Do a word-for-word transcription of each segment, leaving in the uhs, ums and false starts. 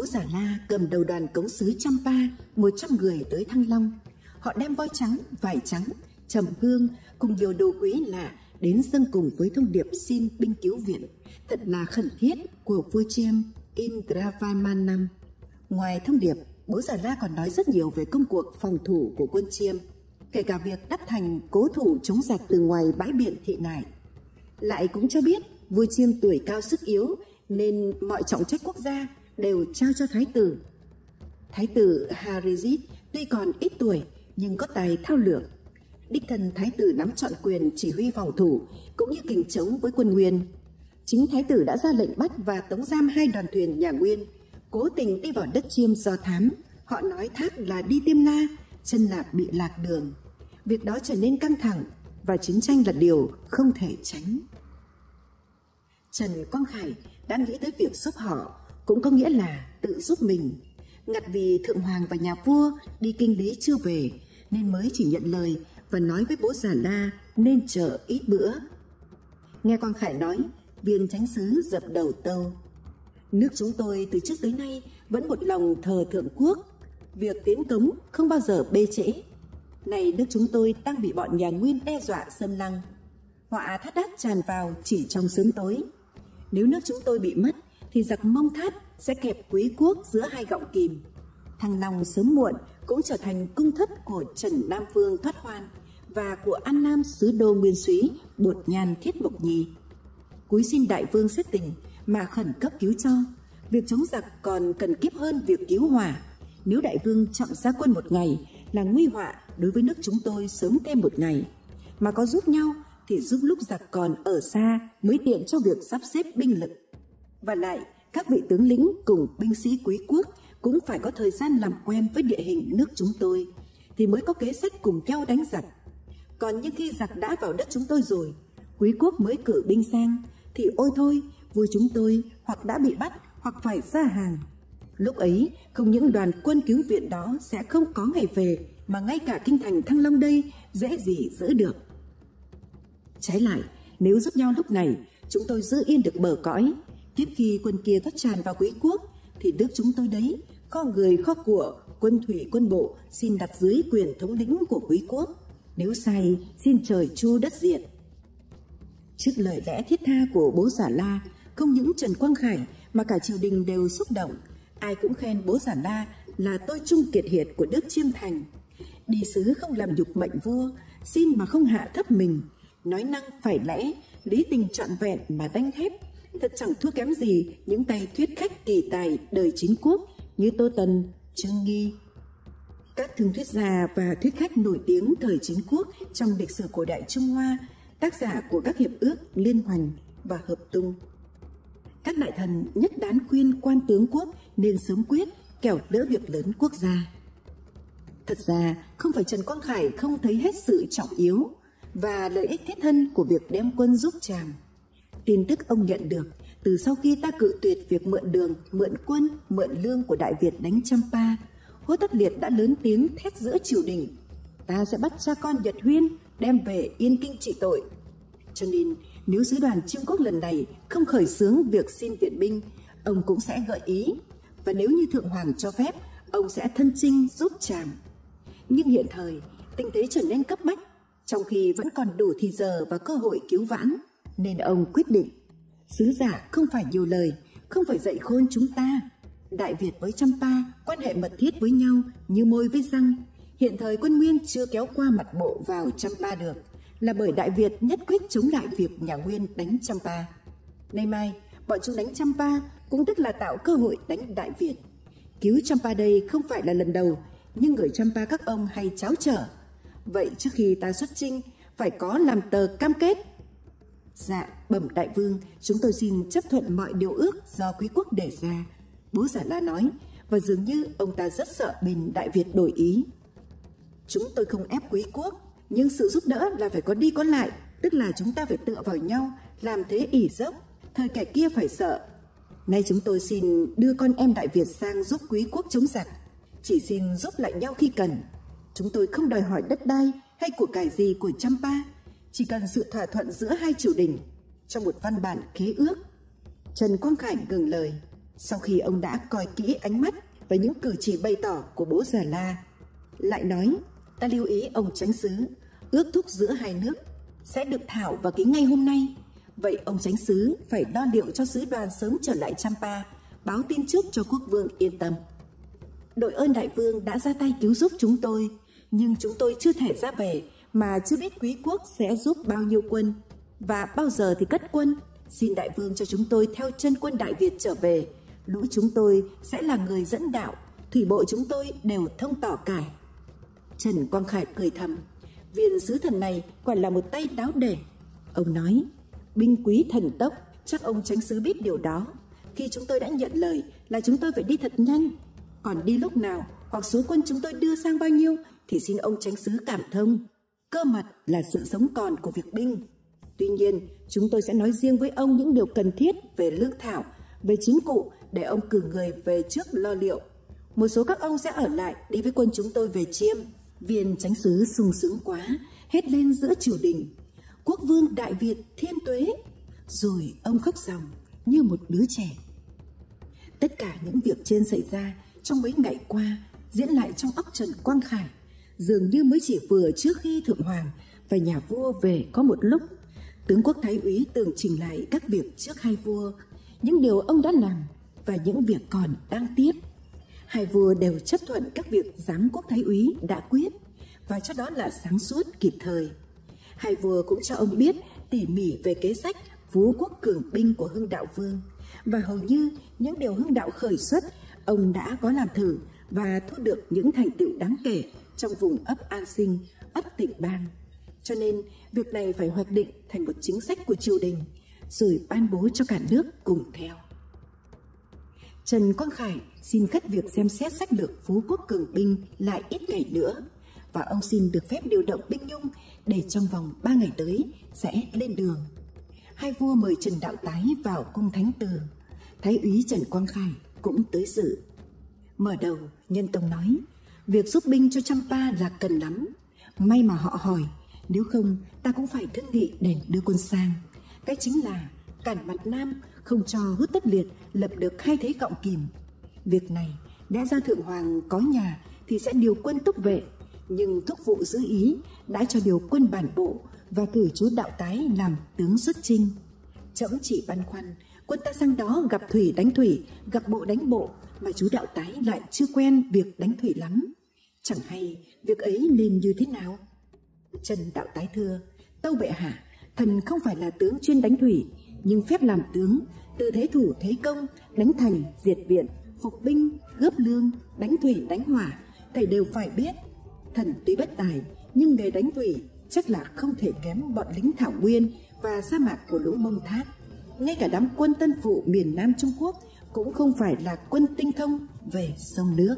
Già La cầm đầu đoàn cống sứ Champa, một trăm người tới Thăng Long. Họ đem voi trắng, vải trắng, trầm hương cùng nhiều đồ quý lạ đến dâng cùng với thông điệp xin binh cứu viện, thật là khẩn thiết của vua Chiêm Indravarmanam. Ngoài thông điệp, bố Già La còn nói rất nhiều về công cuộc phòng thủ của quân Chiêm, kể cả việc đắp thành cố thủ chống giặc từ ngoài bãi biển Thị Nải. Lại cũng cho biết vua Chiêm tuổi cao sức yếu nên mọi trọng trách quốc gia đều trao cho thái tử. Thái tử Harijit tuy còn ít tuổi nhưng có tài thao lược. Đích thân thái tử nắm trọn quyền chỉ huy phòng thủ cũng như kình chống với quân Nguyên. Chính thái tử đã ra lệnh bắt và tống giam hai đoàn thuyền nhà Nguyên cố tình đi vào đất Chiêm do thám. Họ nói thác là đi Tiêm La, chân Lạp bị lạc đường. Việc đó trở nên căng thẳng và chiến tranh là điều không thể tránh. Trần Quang Khải đã nghĩ tới việc giúp họ, cũng có nghĩa là tự giúp mình. Ngặt vì Thượng Hoàng và nhà vua đi kinh lý chưa về nên mới chỉ nhận lời và nói với bố Già La nên chờ ít bữa. Nghe Quang Khải nói, viên chánh sứ dập đầu tâu: nước chúng tôi từ trước tới nay vẫn một lòng thờ thượng quốc, việc tiến cống không bao giờ bê trễ. Này nước chúng tôi đang bị bọn nhà Nguyên đe dọa xâm lăng, họa Thát Đát tràn vào chỉ trong sớm tối. Nếu nước chúng tôi bị mất thì giặc Mông Thát sẽ kẹp Quý quốc giữa hai gọng kìm. Thăng Long sớm muộn cũng trở thành cung thất của Trần Nam Vương Thoát Hoan và của An Nam sứ đô Nguyên Súy Bột Nhan Thiết Mộc Nhi. Cúi xin đại vương xét tình mà khẩn cấp cứu cho. Việc chống giặc còn cần kiếp hơn việc cứu hỏa. Nếu đại vương chậm ra quân một ngày là nguy họa đối với nước chúng tôi sớm thêm một ngày. Mà có giúp nhau thì giúp lúc giặc còn ở xa mới tiện cho việc sắp xếp binh lực. Và lại các vị tướng lĩnh cùng binh sĩ Quý quốc cũng phải có thời gian làm quen với địa hình nước chúng tôi thì mới có kế sách cùng nhau đánh giặc. Còn những khi giặc đã vào đất chúng tôi rồi, Quý quốc mới cử binh sang thì ôi thôi, vua chúng tôi hoặc đã bị bắt hoặc phải ra hàng. Lúc ấy không những đoàn quân cứu viện đó sẽ không có ngày về, mà ngay cả kinh thành Thăng Long đây dễ gì giữ được. Trái lại, nếu giúp nhau lúc này, chúng tôi giữ yên được bờ cõi. Tiếp khi quân kia có tràn vào Quý quốc thì nước chúng tôi đấy, kho người kho của, quân thủy quân bộ xin đặt dưới quyền thống lĩnh của Quý quốc. Nếu sai, xin trời chu đất diệt. Trước lời lẽ thiết tha của bố Già La, không những Trần Quang Khải mà cả triều đình đều xúc động. Ai cũng khen bố Già La là tôi trung kiệt hiệt của nước Chiêm Thành. Đi sứ không làm nhục mệnh vua, xin mà không hạ thấp mình, nói năng phải lẽ, lý tình trọn vẹn mà đanh thép. Thật chẳng thua kém gì những tay thuyết khách kỳ tài đời Chiến quốc như Tô Tần, Trương Nghi. Các thương thuyết gia và thuyết khách nổi tiếng thời Chiến quốc trong lịch sử cổ đại Trung Hoa, tác giả của các hiệp ước Liên Hoành và Hợp Tung. Các đại thần nhất đán khuyên quan tướng quốc nên sớm quyết, kẻo lỡ việc lớn quốc gia. Thật ra không phải Trần Quang Khải không thấy hết sự trọng yếu và lợi ích thiết thân của việc đem quân giúp Tràm. Tin tức ông nhận được từ sau khi ta cự tuyệt việc mượn đường, mượn quân, mượn lương của Đại Việt đánh Champa, Hốt Tất Liệt đã lớn tiếng thét giữa triều đình: ta sẽ bắt cha con Nhật Huyên đem về Yên Kinh trị tội. Cho nên nếu sứ đoàn Chiêm quốc lần này không khởi xướng việc xin viện binh, ông cũng sẽ gợi ý, và nếu như Thượng Hoàng cho phép, ông sẽ thân chinh giúp Tràm. Nhưng hiện thời tình thế trở nên cấp bách, trong khi vẫn còn đủ thì giờ và cơ hội cứu vãn, nên ông quyết định sứ giả không phải nhiều lời, không phải dạy khôn chúng ta. Đại Việt với Champa quan hệ mật thiết với nhau như môi với răng. Hiện thời quân Nguyên chưa kéo qua mặt bộ vào Champa được là bởi Đại Việt nhất quyết chống lại việc nhà Nguyên đánh Champa. Nay mai bọn chúng đánh Champa cũng tức là tạo cơ hội đánh Đại Việt. Cứu Champa đây không phải là lần đầu, nhưng người Champa các ông hay cháo trở. Vậy trước khi ta xuất chinh phải có làm tờ cam kết. Dạ bẩm đại vương, chúng tôi xin chấp thuận mọi điều ước do Quý quốc đề ra, bố Già La nói, và dường như ông ta rất sợ bên Đại Việt đổi ý. Chúng tôi không ép Quý quốc, nhưng sự giúp đỡ là phải có đi có lại, tức là chúng ta phải tựa vào nhau, làm thế ỷ dốc, thời kẻ kia phải sợ. Nay chúng tôi xin đưa con em Đại Việt sang giúp Quý quốc chống giặc, chỉ xin giúp lại nhau khi cần. Chúng tôi không đòi hỏi đất đai hay của cải gì của Champa, chỉ cần sự thỏa thuận giữa hai triều đình trong một văn bản khế ước. Trần Quang Khải ngừng lời: Sau khi ông đã coi kỹ ánh mắt và những cử chỉ bày tỏ của bố già La, lại nói: ta lưu ý ông chánh xứ, ước thúc giữa hai nước sẽ được thảo và ký ngay hôm nay. Vậy ông chánh xứ phải lo liệu cho sứ đoàn sớm trở lại Champa, báo tin trước cho quốc vương yên tâm. Đội ơn đại vương đã ra tay cứu giúp chúng tôi, nhưng chúng tôi chưa thể ra về mà chưa biết quý quốc sẽ giúp bao nhiêu quân và bao giờ thì cất quân. Xin đại vương cho chúng tôi theo chân quân Đại Việt trở về. Lũ chúng tôi sẽ là người dẫn đạo, thủy bộ chúng tôi đều thông tỏ cả. Trần Quang Khải cười thầm: viên sứ thần này quả là một tay đáo để. Ông nói: binh quý thần tốc, chắc ông chánh xứ biết điều đó. Khi chúng tôi đã nhận lời là chúng tôi phải đi thật nhanh, còn đi lúc nào hoặc số quân chúng tôi đưa sang bao nhiêu thì xin ông chánh xứ cảm thông. Cơ mật là sự sống còn của việc binh. Tuy nhiên, chúng tôi sẽ nói riêng với ông những điều cần thiết về lương thảo, về chính cụ để ông cử người về trước lo liệu. Một số các ông sẽ ở lại đi với quân chúng tôi về Chiêm. Viên chánh xứ sung sướng quá, hét lên giữa triều đình: quốc vương Đại Việt thiên tuế! Rồi ông khóc ròng như một đứa trẻ. Tất cả những việc trên xảy ra trong mấy ngày qua diễn lại trong óc Trần Quang Khải, dường như mới chỉ vừa trước khi Thượng Hoàng và nhà vua về có một lúc. Tướng quốc thái úy tường trình lại các việc trước hai vua, những điều ông đã làm và những việc còn đang tiếp. Hai vua đều chấp thuận các việc giám quốc thái úy đã quyết, và cho đó là sáng suốt kịp thời. Hai vua cũng cho ông biết tỉ mỉ về kế sách phú quốc cường binh của Hưng Đạo Vương, và hầu như những điều Hưng Đạo khởi xuất ông đã có làm thử và thu được những thành tựu đáng kể trong vùng ấp An Sinh, ấp Tịnh Bang. Cho nên việc này phải hoạch định thành một chính sách của triều đình, rồi ban bố cho cả nước cùng theo. Trần Quang Khải xin khất việc xem xét sách lược phú quốc cường binh lại ít ngày nữa, và ông xin được phép điều động binh nhung để trong vòng ba ngày tới sẽ lên đường. Hai vua mời Trần Đạo Tái vào cung thánh từ. Thái úy Trần Quang Khải cũng tới dự. Mở đầu, Nhân Tông nói: việc giúp binh cho Champa là cần lắm. May mà họ hỏi, nếu không ta cũng phải thương nghị để đưa quân sang. Cái chính là cản mặt Nam, không cho Hút Tất Liệt lập được hai thế gọng kìm. Việc này đã ra Thượng Hoàng có nhà thì sẽ điều quân túc vệ, nhưng thúc vụ giữ ý đã cho điều quân bản bộ và cử chú Đạo Tái làm tướng xuất chinh. Trẫm chỉ băn khoăn, quân ta sang đó gặp thủy đánh thủy, gặp bộ đánh bộ, mà chú Đạo Tái lại chưa quen việc đánh thủy lắm. Chẳng hay việc ấy nên như thế nào? Trần Đạo Tái thưa: tâu bệ hạ, thần không phải là tướng chuyên đánh thủy, nhưng phép làm tướng, từ thế thủ thế công, đánh thành diệt viện, phục binh, gớp lương, đánh thủy đánh hỏa, thầy đều phải biết. Thần tuy bất tài, nhưng nghề đánh thủy chắc là không thể kém bọn lính Thảo Nguyên và sa mạc của lũ Mông Thác. Ngay cả đám quân Tân Phụ miền Nam Trung Quốc cũng không phải là quân tinh thông về sông nước.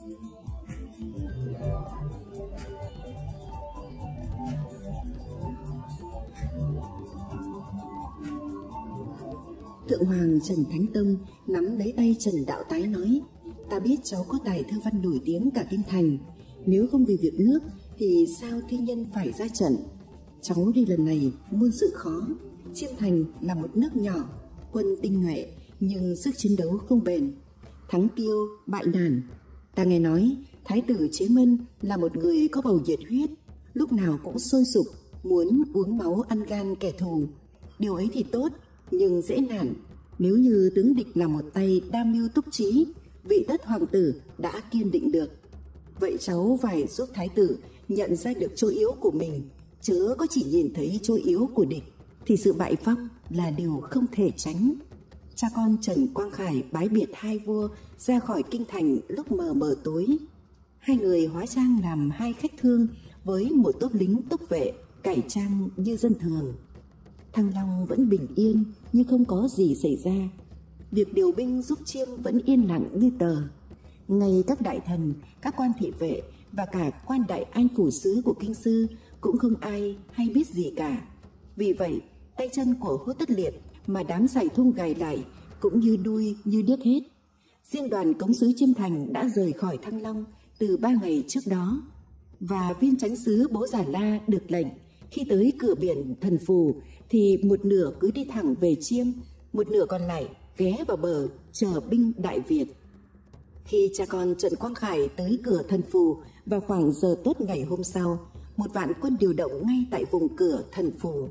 Thượng Hoàng Trần Thánh Tông nắm lấy tay Trần Đạo Tái nói: ta biết cháu có tài thơ văn nổi tiếng cả kinh thành, nếu không vì việc nước thì sao thiên nhân phải ra trận. Cháu đi lần này muôn sự khó. Chiêm Thành là một nước nhỏ, quân tinh nhuệ nhưng sức chiến đấu không bền, thắng tiêu bại nản. Ta nghe nói Thái tử Chế Mân là một người có bầu nhiệt huyết, lúc nào cũng sôi sục, muốn uống máu ăn gan kẻ thù. Điều ấy thì tốt, nhưng dễ nản. Nếu như tướng địch là một tay đam mưu túc trí, vị tất hoàng tử đã kiên định được. Vậy cháu phải giúp thái tử nhận ra được chỗ yếu của mình, chớ có chỉ nhìn thấy chỗ yếu của địch, thì sự bại vong là điều không thể tránh. Cha con Trần Quang Khải bái biệt hai vua ra khỏi kinh thành lúc mờ mờ tối. Hai người hóa trang làm hai khách thương với một tốp lính túc vệ cải trang như dân thường. Thăng Long vẫn bình yên như không có gì xảy ra. Việc điều binh giúp Chiêm vẫn yên lặng như tờ. Ngay các đại thần, các quan thị vệ và cả quan đại an phủ sứ của kinh sư cũng không ai hay biết gì cả. Vì vậy, tay chân của Hút Tất Liệt mà đám giày thung gài lại cũng như đuôi như điếc hết. Riêng đoàn cống sứ Chiêm Thành đã rời khỏi Thăng Long từ ba ngày trước đó, và viên chánh sứ Bố Già La được lệnh khi tới cửa biển Thần Phù thì một nửa cứ đi thẳng về Chiêm, một nửa còn lại ghé vào bờ chờ binh Đại Việt. Khi cha con Trần Quang Khải tới cửa Thần Phù vào khoảng giờ tốt ngày hôm sau, một vạn quân điều động ngay tại vùng cửa Thần Phù.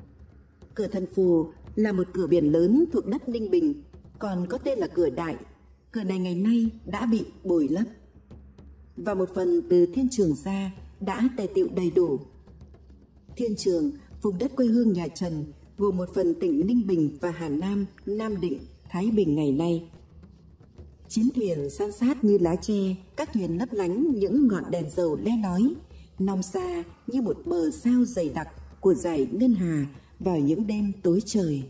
Cửa Thần Phù là một cửa biển lớn thuộc đất Ninh Bình, còn có tên là cửa Đại. Cửa này ngày nay đã bị bồi lấp, và một phần từ Thiên Trường ra đã tề tựu đầy đủ. Thiên Trường, vùng đất quê hương nhà Trần, gồm một phần tỉnh Ninh Bình và Hà Nam, Nam Định, Thái Bình ngày nay. Chiến thuyền san sát như lá tre, các thuyền lấp lánh những ngọn đèn dầu le lói, nòng xa như một bờ sao dày đặc của dải ngân hà vào những đêm tối trời.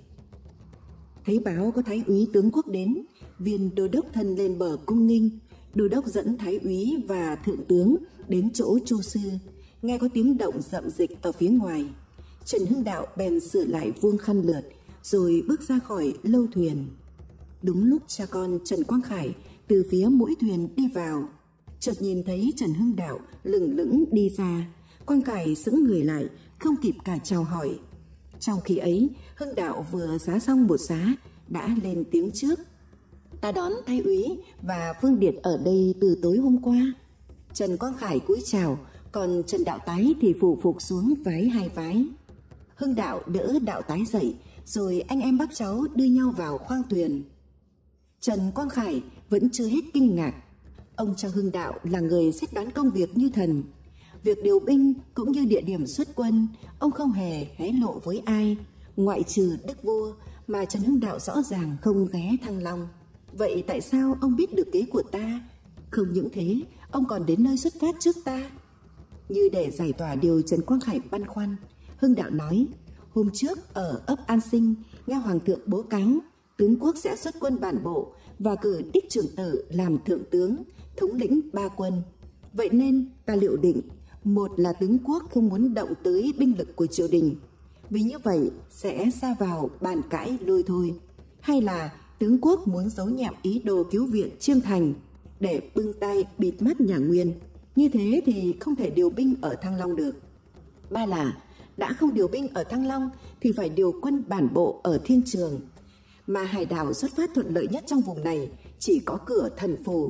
Thấy báo có Thái úy tướng quốc đến, viên đô đốc thân lên bờ cung nghinh. Đô đốc dẫn Thái úy và thượng tướng đến chỗ Chu Sư, nghe có tiếng động rậm rịch ở phía ngoài. Trần Hưng Đạo bèn sửa lại vuông khăn lượt, rồi bước ra khỏi lâu thuyền. Đúng lúc cha con Trần Quang Khải từ phía mũi thuyền đi vào, chợt nhìn thấy Trần Hưng Đạo lững lững đi ra. Quang Khải sững người lại, không kịp cả chào hỏi. Trong khi ấy, Hưng Đạo vừa xá xong một xá đã lên tiếng trước: "Ta đón Thái úy và Vương Điệt ở đây từ tối hôm qua." Trần Quang Khải cúi chào, còn Trần Đạo Tái thì phủ phục xuống vái hai vái. Hưng Đạo đỡ Đạo Tái dậy, rồi anh em bác cháu đưa nhau vào khoang thuyền. Trần Quang Khải vẫn chưa hết kinh ngạc. Ông cho Hưng Đạo là người xét đoán công việc như thần. Việc điều binh cũng như địa điểm xuất quân, ông không hề hé lộ với ai, ngoại trừ đức vua mà Trần Hưng Đạo rõ ràng không ghé Thăng Long. Vậy tại sao ông biết được kế của ta? Không những thế, ông còn đến nơi xuất phát trước ta. Như để giải tỏa điều Trần Quang Khải băn khoăn, Hưng Đạo nói: "Hôm trước ở ấp An Sinh, nghe Hoàng thượng bố cáo tướng quốc sẽ xuất quân bản bộ và cử Đích Trưởng Tử làm thượng tướng, thống lĩnh ba quân. Vậy nên ta liệu định, một là tướng quốc không muốn động tới binh lực của triều đình, vì như vậy sẽ sa vào bàn cãi lôi thôi. Hay là tướng quốc muốn giấu nhẹm ý đồ cứu viện Chiêm Thành để bưng tay bịt mắt nhà Nguyên. Như thế thì không thể điều binh ở Thăng Long được. Ba là đã không điều binh ở Thăng Long thì phải điều quân bản bộ ở Thiên Trường. Mà hải đảo xuất phát thuận lợi nhất trong vùng này chỉ có cửa Thần Phù.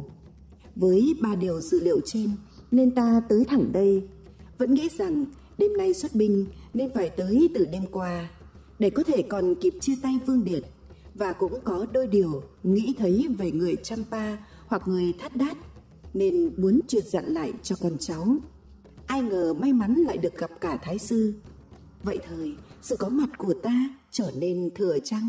Với ba điều dự liệu trên nên ta tới thẳng đây. Vẫn nghĩ rằng đêm nay xuất binh nên phải tới từ đêm qua, để có thể còn kịp chia tay Vương Điệt. Và cũng có đôi điều nghĩ thấy về người Champa hoặc người Thát Đát, nên muốn truyền dặn lại cho con cháu. Ai ngờ may mắn lại được gặp cả Thái sư. Vậy thời sự có mặt của ta trở nên thừa chăng?"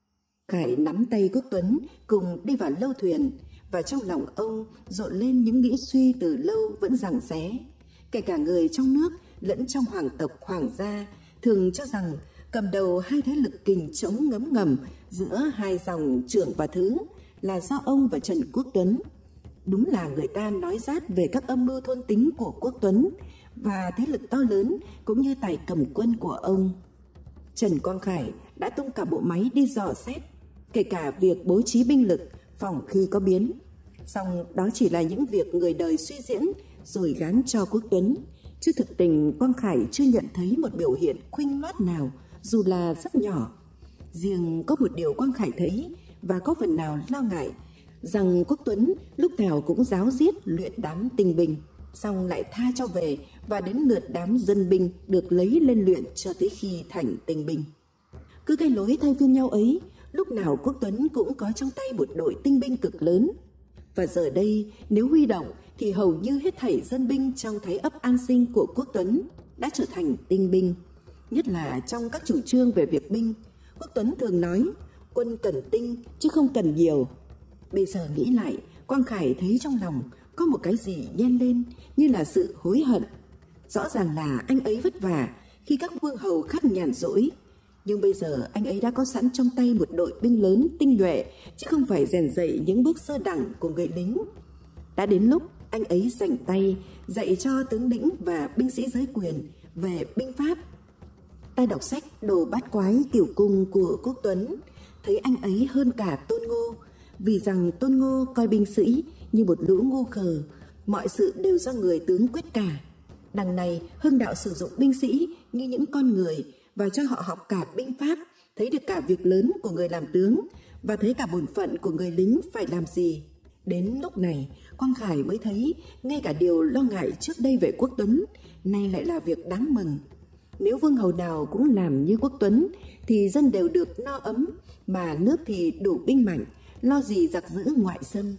Khải nắm tay Quốc Tuấn cùng đi vào lâu thuyền, và trong lòng ông dội lên những nghĩ suy từ lâu vẫn giằng xé. Kể cả người trong nước lẫn trong hoàng tộc hoàng gia thường cho rằng cầm đầu hai thế lực kình chống ngấm ngầm giữa hai dòng trưởng và thứ là do ông và Trần Quốc Tuấn. Đúng là người ta nói rát về các âm mưu thôn tính của Quốc Tuấn và thế lực to lớn cũng như tài cầm quân của ông. Trần Quang Khải đã tung cả bộ máy đi dò xét, kể cả việc bố trí binh lực phòng khi có biến. Song đó chỉ là những việc người đời suy diễn rồi gán cho Quốc Tuấn, chứ thực tình Quang Khải chưa nhận thấy một biểu hiện khuynh loát nào, dù là rất nhỏ. Riêng có một điều Quang Khải thấy và có phần nào lo ngại, rằng Quốc Tuấn lúc nào cũng giáo giết luyện đám tinh binh, xong lại tha cho về, và đến lượt đám dân binh được lấy lên luyện cho tới khi thành tinh binh. Cứ cái lối thay phiên nhau ấy, lúc nào Quốc Tuấn cũng có trong tay một đội tinh binh cực lớn. Và giờ đây nếu huy động thì hầu như hết thảy dân binh trong Thái ấp An Sinh của Quốc Tuấn đã trở thành tinh binh. Nhất là trong các chủ trương về việc binh, Quốc Tuấn thường nói quân cần tinh chứ không cần nhiều. Bây giờ nghĩ lại, Quang Khải thấy trong lòng có một cái gì nhen lên như là sự hối hận. Rõ ràng là anh ấy vất vả khi các vương hầu khác nhàn rỗi, nhưng bây giờ anh ấy đã có sẵn trong tay một đội binh lớn tinh nhuệ, chứ không phải rèn dạy những bước sơ đẳng của người lính. Đã đến lúc anh ấy dành tay dạy cho tướng lĩnh và binh sĩ giới quyền về binh pháp. Ta đọc sách Đồ Bát Quái Cửu Cung của Quốc Tuấn, thấy anh ấy hơn cả Tôn Ngô, vì rằng Tôn Ngô coi binh sĩ như một lũ ngu khờ, mọi sự đều do người tướng quyết cả. Đằng này Hưng Đạo sử dụng binh sĩ như những con người và cho họ học cả binh pháp, thấy được cả việc lớn của người làm tướng và thấy cả bổn phận của người lính phải làm gì. Đến lúc này, Quang Khải mới thấy ngay cả điều lo ngại trước đây về Quốc Tuấn nay lại là việc đáng mừng. Nếu vương hầu nào cũng làm như Quốc Tuấn thì dân đều được no ấm, mà nước thì đủ binh mạnh, lo gì giặc dữ ngoại xâm.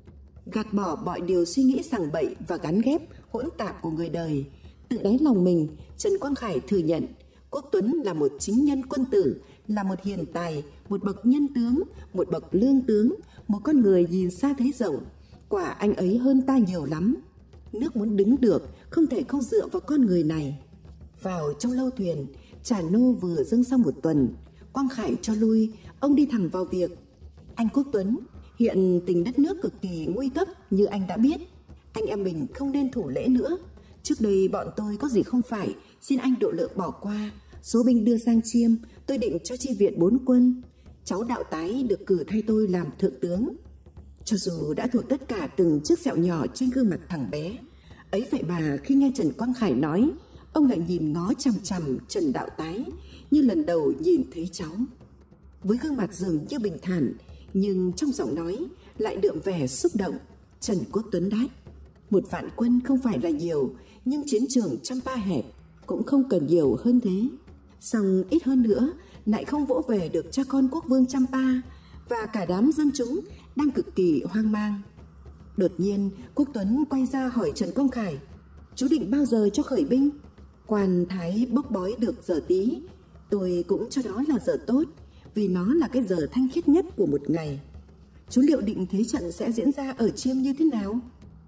Gạt bỏ mọi điều suy nghĩ sằng bậy và gắn ghép hỗn tạp của người đời, tự đáy lòng mình, Trần Quang Khải thừa nhận Quốc Tuấn là một chính nhân quân tử, là một hiền tài, một bậc nhân tướng, một bậc lương tướng, một con người nhìn xa thấy rộng. Quả anh ấy hơn ta nhiều lắm. Nước muốn đứng được không thể không dựa vào con người này. Vào trong lâu thuyền, trà nô vừa dâng xong một tuần, Quang Khải cho lui, ông đi thẳng vào việc. Anh Quốc Tuấn, hiện tình đất nước cực kỳ nguy cấp như anh đã biết. Anh em mình không nên thủ lễ nữa. Trước đây bọn tôi có gì không phải, xin anh độ lượng bỏ qua. Số binh đưa sang Chiêm, tôi định cho chi viện bốn quân. Cháu Đạo Tái được cử thay tôi làm thượng tướng. Cho dù đã thuộc tất cả từng chiếc sẹo nhỏ trên gương mặt thằng bé, ấy vậy mà khi nghe Trần Quang Khải nói, ông lại nhìn ngó chằm chằm Trần Đạo Tái như lần đầu nhìn thấy cháu. Với gương mặt dường như bình thản, nhưng trong giọng nói lại đượm vẻ xúc động, Trần Quốc Tuấn đáp: một vạn quân không phải là nhiều, nhưng chiến trường Champa hẹp, cũng không cần nhiều hơn thế. Song ít hơn nữa lại không vỗ về được cha con quốc vương Champa, và cả đám dân chúng đang cực kỳ hoang mang. Đột nhiên Quốc Tuấn quay ra hỏi Trần Quang Khải: chú định bao giờ cho khởi binh? Quan Thái bốc bói được giờ Tý, tôi cũng cho đó là giờ tốt, vì nó là cái giờ thanh khiết nhất của một ngày. Chú liệu định thế trận sẽ diễn ra ở Chiêm như thế nào?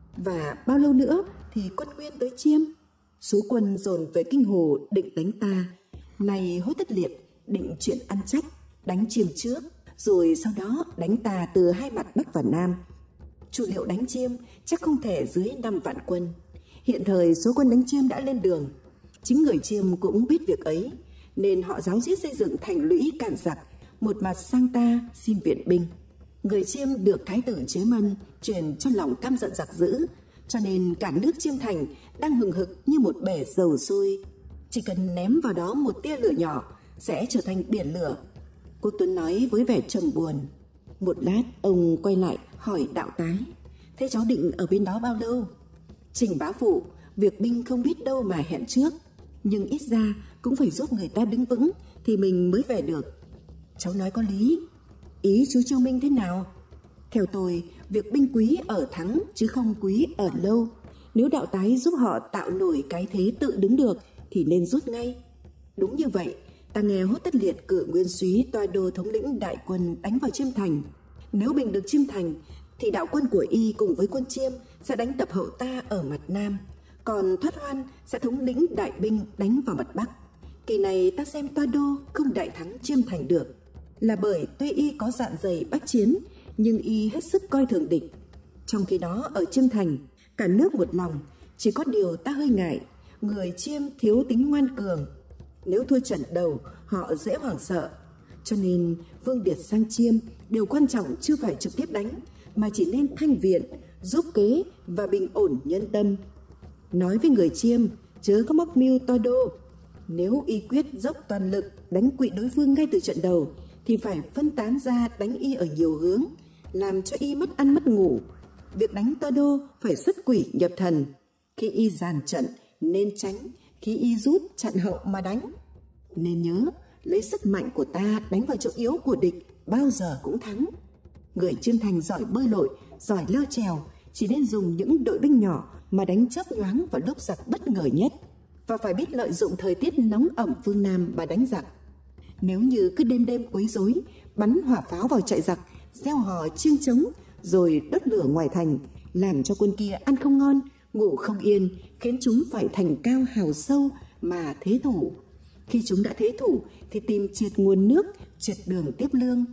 Và bao lâu nữa thì quân Nguyên tới Chiêm? Số quân dồn về Kinh Hồ định đánh ta, này Hốt Tất Liệt định chuyện ăn trách, đánh Chiêm trước, rồi sau đó đánh ta từ hai mặt Bắc và Nam. Chủ liệu đánh Chiêm chắc không thể dưới năm vạn quân. Hiện thời số quân đánh Chiêm đã lên đường. Chính người Chiêm cũng biết việc ấy, nên họ ráo riết xây dựng thành lũy cản giặc, một mặt sang ta xin viện binh. Người Chiêm được Thái tử Chế Mân truyền cho lòng căm giận giặc dữ, cho nên cả nước Chiêm Thành đang hừng hực như một bể dầu sôi. Chỉ cần ném vào đó một tia lửa nhỏ sẽ trở thành biển lửa. Quốc Tuấn nói với vẻ trầm buồn. Một lát ông quay lại hỏi Đạo Tái: thế cháu định ở bên đó bao lâu? Trình bá phụ, việc binh không biết đâu mà hẹn trước, nhưng ít ra cũng phải giúp người ta đứng vững thì mình mới về được. Cháu nói có lý. Ý chú Chiêu Minh thế nào? Theo tôi, việc binh quý ở thắng chứ không quý ở lâu. Nếu Đạo Tái giúp họ tạo nổi cái thế tự đứng được thì nên rút ngay. Đúng như vậy, ta nghe Hốt Tất Liệt cử Nguyên Súy toa đô thống lĩnh đại quân đánh vào Chiêm Thành. Nếu bình được Chiêm Thành thì đạo quân của y cùng với quân Chiêm sẽ đánh tập hậu ta ở mặt Nam, còn Thoát Hoan sẽ thống lĩnh đại binh đánh vào mặt Bắc. Kỳ này ta xem toa đô không đại thắng Chiêm Thành được, là bởi tuy y có dạn dày bách chiến, nhưng y hết sức coi thường địch. Trong khi đó ở Chiêm Thành, cả nước một lòng, chỉ có điều ta hơi ngại, người Chiêm thiếu tính ngoan cường. Nếu thua trận đầu, họ dễ hoảng sợ. Cho nên Vương Điệt sang Chiêm, điều quan trọng chưa phải trực tiếp đánh, mà chỉ nên thanh viện, giúp kế và bình ổn nhân tâm. Nói với người Chiêm, chớ có móc mưu toa đô. Nếu y quyết dốc toàn lực đánh quỵ đối phương ngay từ trận đầu, thì phải phân tán ra đánh y ở nhiều hướng, làm cho y mất ăn mất ngủ. Việc đánh toa đô phải xuất quỷ nhập thần. Khi y dàn trận nên tránh, khi y rút chặn hậu mà đánh. Nên nhớ, lấy sức mạnh của ta đánh vào chỗ yếu của địch, bao giờ cũng thắng. Người Chiêm Thành giỏi bơi lội, giỏi leo trèo, chỉ nên dùng những đội binh nhỏ mà đánh chớp nhoáng vào lúc giặc bất ngờ nhất, và phải biết lợi dụng thời tiết nóng ẩm phương Nam mà đánh giặc. Nếu như cứ đêm đêm quấy rối, bắn hỏa pháo vào trại giặc, gieo hò chiêng trống, rồi đốt lửa ngoài thành, làm cho quân kia ăn không ngon, ngủ không yên, khiến chúng phải thành cao hào sâu mà thế thủ. Khi chúng đã thế thủ thì tìm triệt nguồn nước, triệt đường tiếp lương.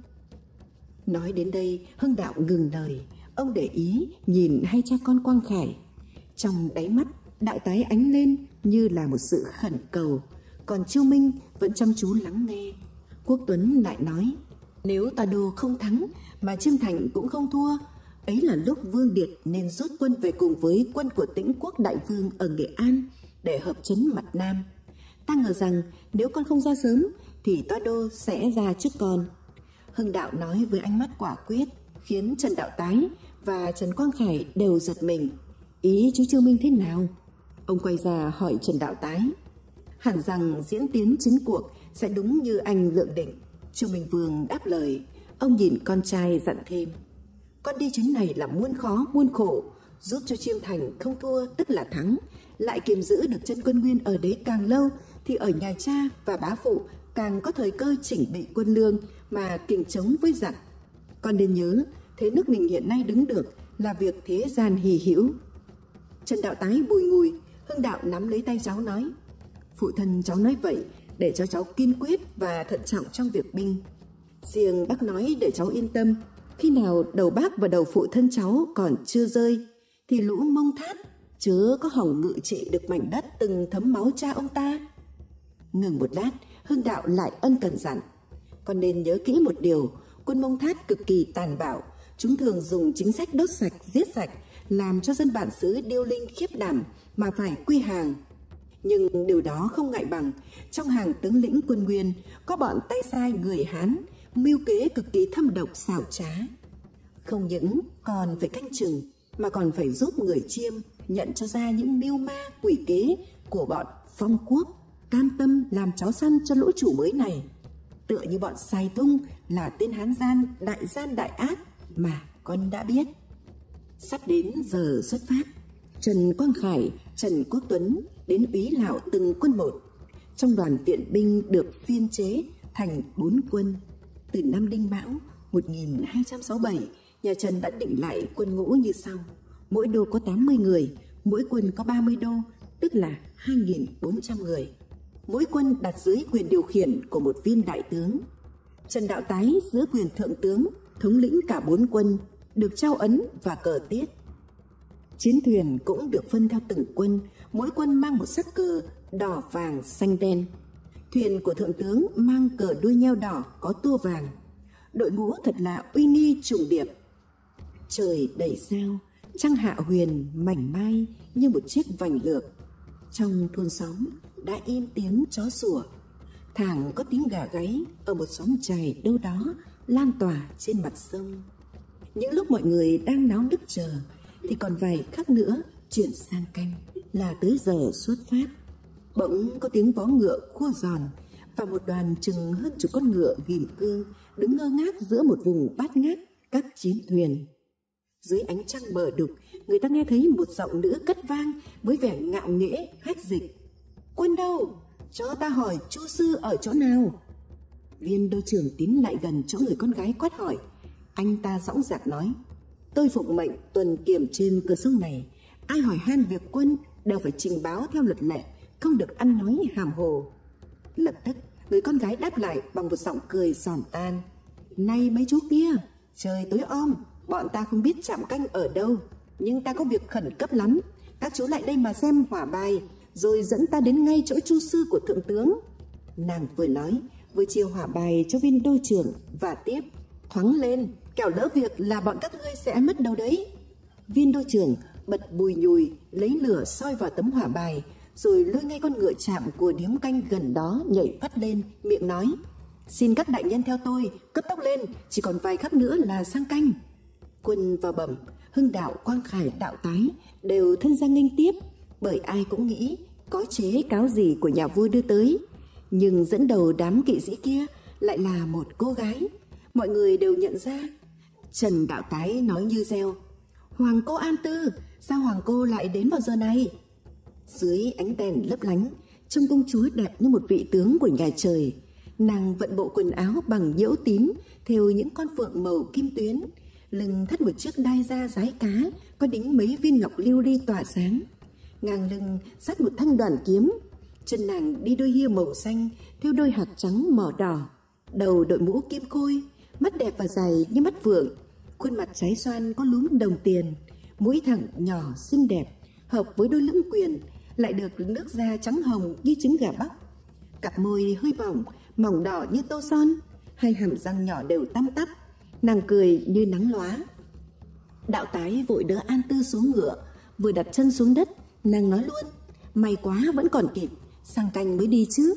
Nói đến đây, Hưng Đạo ngừng lời. Ông để ý nhìn hai cha con Quang Khải. Trong đáy mắt Đạo Tái ánh lên như là một sự khẩn cầu, còn Chiêu Minh vẫn chăm chú lắng nghe. Quốc Tuấn lại nói: nếu toa đô không thắng mà Chiêm Thành cũng không thua, ấy là lúc Vương Điệt nên rút quân về cùng với quân của Tĩnh Quốc đại vương ở Nghệ An để hợp trấn mặt Nam. Ta ngờ rằng nếu con không ra sớm thì Toa Đô sẽ ra trước con. Hưng Đạo nói với ánh mắt quả quyết, khiến Trần Đạo Tái và Trần Quang Khải đều giật mình. Ý chú Trương Minh thế nào? Ông quay ra hỏi Trần Đạo Tái. Hẳn rằng diễn tiến chiến cuộc sẽ đúng như anh lượng định. Trương Minh Vương đáp lời. Ông nhìn con trai dặn thêm. Con đi chuyến này là muôn khó muôn khổ, giúp cho Chiêm Thành không thua tức là thắng, lại kiềm giữ được chân quân Nguyên ở đấy càng lâu thì ở nhà cha và bá phụ càng có thời cơ chỉnh bị quân lương mà kình chống với giặc. Con nên nhớ, thế nước mình hiện nay đứng được là việc thế gian hy hữu. Trần Đạo Tái bùi ngùi. Hưng Đạo nắm lấy tay cháu nói. Phụ thân cháu nói vậy để cho cháu kiên quyết và thận trọng trong việc binh. Riêng bác nói để cháu yên tâm, khi nào đầu bác và đầu phụ thân cháu còn chưa rơi thì lũ Mông Thát chớ có hỏng ngự trị được mảnh đất từng thấm máu cha ông ta. Ngừng một lát, Hưng Đạo lại ân cần dặn. Con nên nhớ kỹ một điều, quân Mông Thát cực kỳ tàn bạo, chúng thường dùng chính sách đốt sạch giết sạch, làm cho dân bản xứ điêu linh khiếp đảm mà phải quy hàng. Nhưng điều đó không ngại bằng, trong hàng tướng lĩnh quân Nguyên có bọn tay sai người Hán, mưu kế cực kỳ thâm độc xảo trá. Không những còn phải canh chừng mà còn phải giúp người Chiêm nhận cho ra những mưu ma quỷ kế của bọn Phong Quốc, cam tâm làm chó săn cho lũ chủ mới này. Tựa như bọn Sài Thung là tên Hán gian đại gian đại ác mà con đã biết. Sắp đến giờ xuất phát, Trần Quang Khải, Trần Quốc Tuấn đến úy lạo từng quân một. Trong đoàn viện binh được phiên chế thành bốn quân. Từ năm Đinh Mão một nghìn hai trăm sáu mươi bảy, nhà Trần đã định lại quân ngũ như sau. Mỗi đô có tám mươi người, mỗi quân có ba mươi đô, tức là hai nghìn bốn trăm người. Mỗi quân đặt dưới quyền điều khiển của một viên đại tướng. Trần Đạo Tái giữ quyền thượng tướng, thống lĩnh cả bốn quân, được trao ấn và cờ tiết. Chiến thuyền cũng được phân theo từng quân, mỗi quân mang một sắc cờ đỏ vàng xanh đen. Thuyền của thượng tướng mang cờ đuôi nheo đỏ có tua vàng. Đội ngũ thật là uy nghi trùng điệp. Trời đầy sao, trăng hạ huyền mảnh mai như một chiếc vành lược. Trong thôn xóm đã im tiếng chó sủa, thảng có tiếng gà gáy ở một xóm chài đâu đó lan tỏa trên mặt sông. Những lúc mọi người đang náo nức chờ thì còn vài khắc nữa chuyển sang canh là tới giờ xuất phát. Bỗng có tiếng vó ngựa khua giòn và một đoàn chừng hơn chục con ngựa ghìm cương đứng ngơ ngác giữa một vùng bát ngát các chiến thuyền. Dưới ánh trăng mờ đục, người ta nghe thấy một giọng nữ cất vang với vẻ ngạo nghễ hách dịch. Quân đâu? Cho ta hỏi Chu sư ở chỗ nào? Viên đô trưởng tiến lại gần chỗ người con gái quát hỏi. Anh ta dõng dạc nói. Tôi phụng mệnh tuần kiểm trên cửa sông này. Ai hỏi han việc quân đều phải trình báo theo luật lệ, không được ăn nói hàm hồ. Lập tức người con gái đáp lại bằng một giọng cười giòn tan. Này mấy chú kia, trời tối om, bọn ta không biết trạm canh ở đâu, nhưng ta có việc khẩn cấp lắm. Các chú lại đây mà xem hỏa bài, rồi dẫn ta đến ngay chỗ chu sư của thượng tướng. Nàng vừa nói vừa chiêu hỏa bài cho viên đô trưởng và tiếp. Thoáng lên, kẻo lỡ việc là bọn các ngươi sẽ mất đầu đấy. Viên đô trưởng bật bùi nhùi lấy lửa soi vào tấm hỏa bài, rồi lôi ngay con ngựa chạm của điếm canh gần đó nhảy phát lên, miệng nói. Xin các đại nhân theo tôi, cấp tốc lên, chỉ còn vài khắc nữa là sang canh. Quân vào bẩm, Hưng Đạo, Quang Khải, Đạo Tái đều thân ra nghênh tiếp, bởi ai cũng nghĩ có chế cáo gì của nhà vua đưa tới. Nhưng dẫn đầu đám kỵ sĩ kia lại là một cô gái. Mọi người đều nhận ra. Trần Đạo Tái nói như reo. Hoàng cô An Tư, sao hoàng cô lại đến vào giờ này? Dưới ánh đèn lấp lánh, trông công chúa đẹp như một vị tướng của nhà trời. Nàng vận bộ quần áo bằng nhiễu tím, thêu những con phượng màu kim tuyến, lưng thắt một chiếc đai da rái cá, có đính mấy viên ngọc lưu ly tỏa sáng. Ngang lưng dắt một thanh đoàn kiếm, chân nàng đi đôi hiêu màu xanh, thêu đôi hạt trắng mỏ đỏ. Đầu đội mũ kim khôi, mắt đẹp và dài như mắt phượng, khuôn mặt trái xoan có lúm đồng tiền, mũi thẳng nhỏ xinh đẹp, hợp với đôi lưỡng quyền, lại được nước da trắng hồng như trứng gà bắp. Cặp môi hơi mỏng, mỏng đỏ như tô son, hai hàm răng nhỏ đều tăm tắp, nàng cười như nắng lóa. Đạo Tái vội đỡ An Tư xuống ngựa, vừa đặt chân xuống đất, nàng nói luôn. May quá vẫn còn kịp, sang canh mới đi chứ.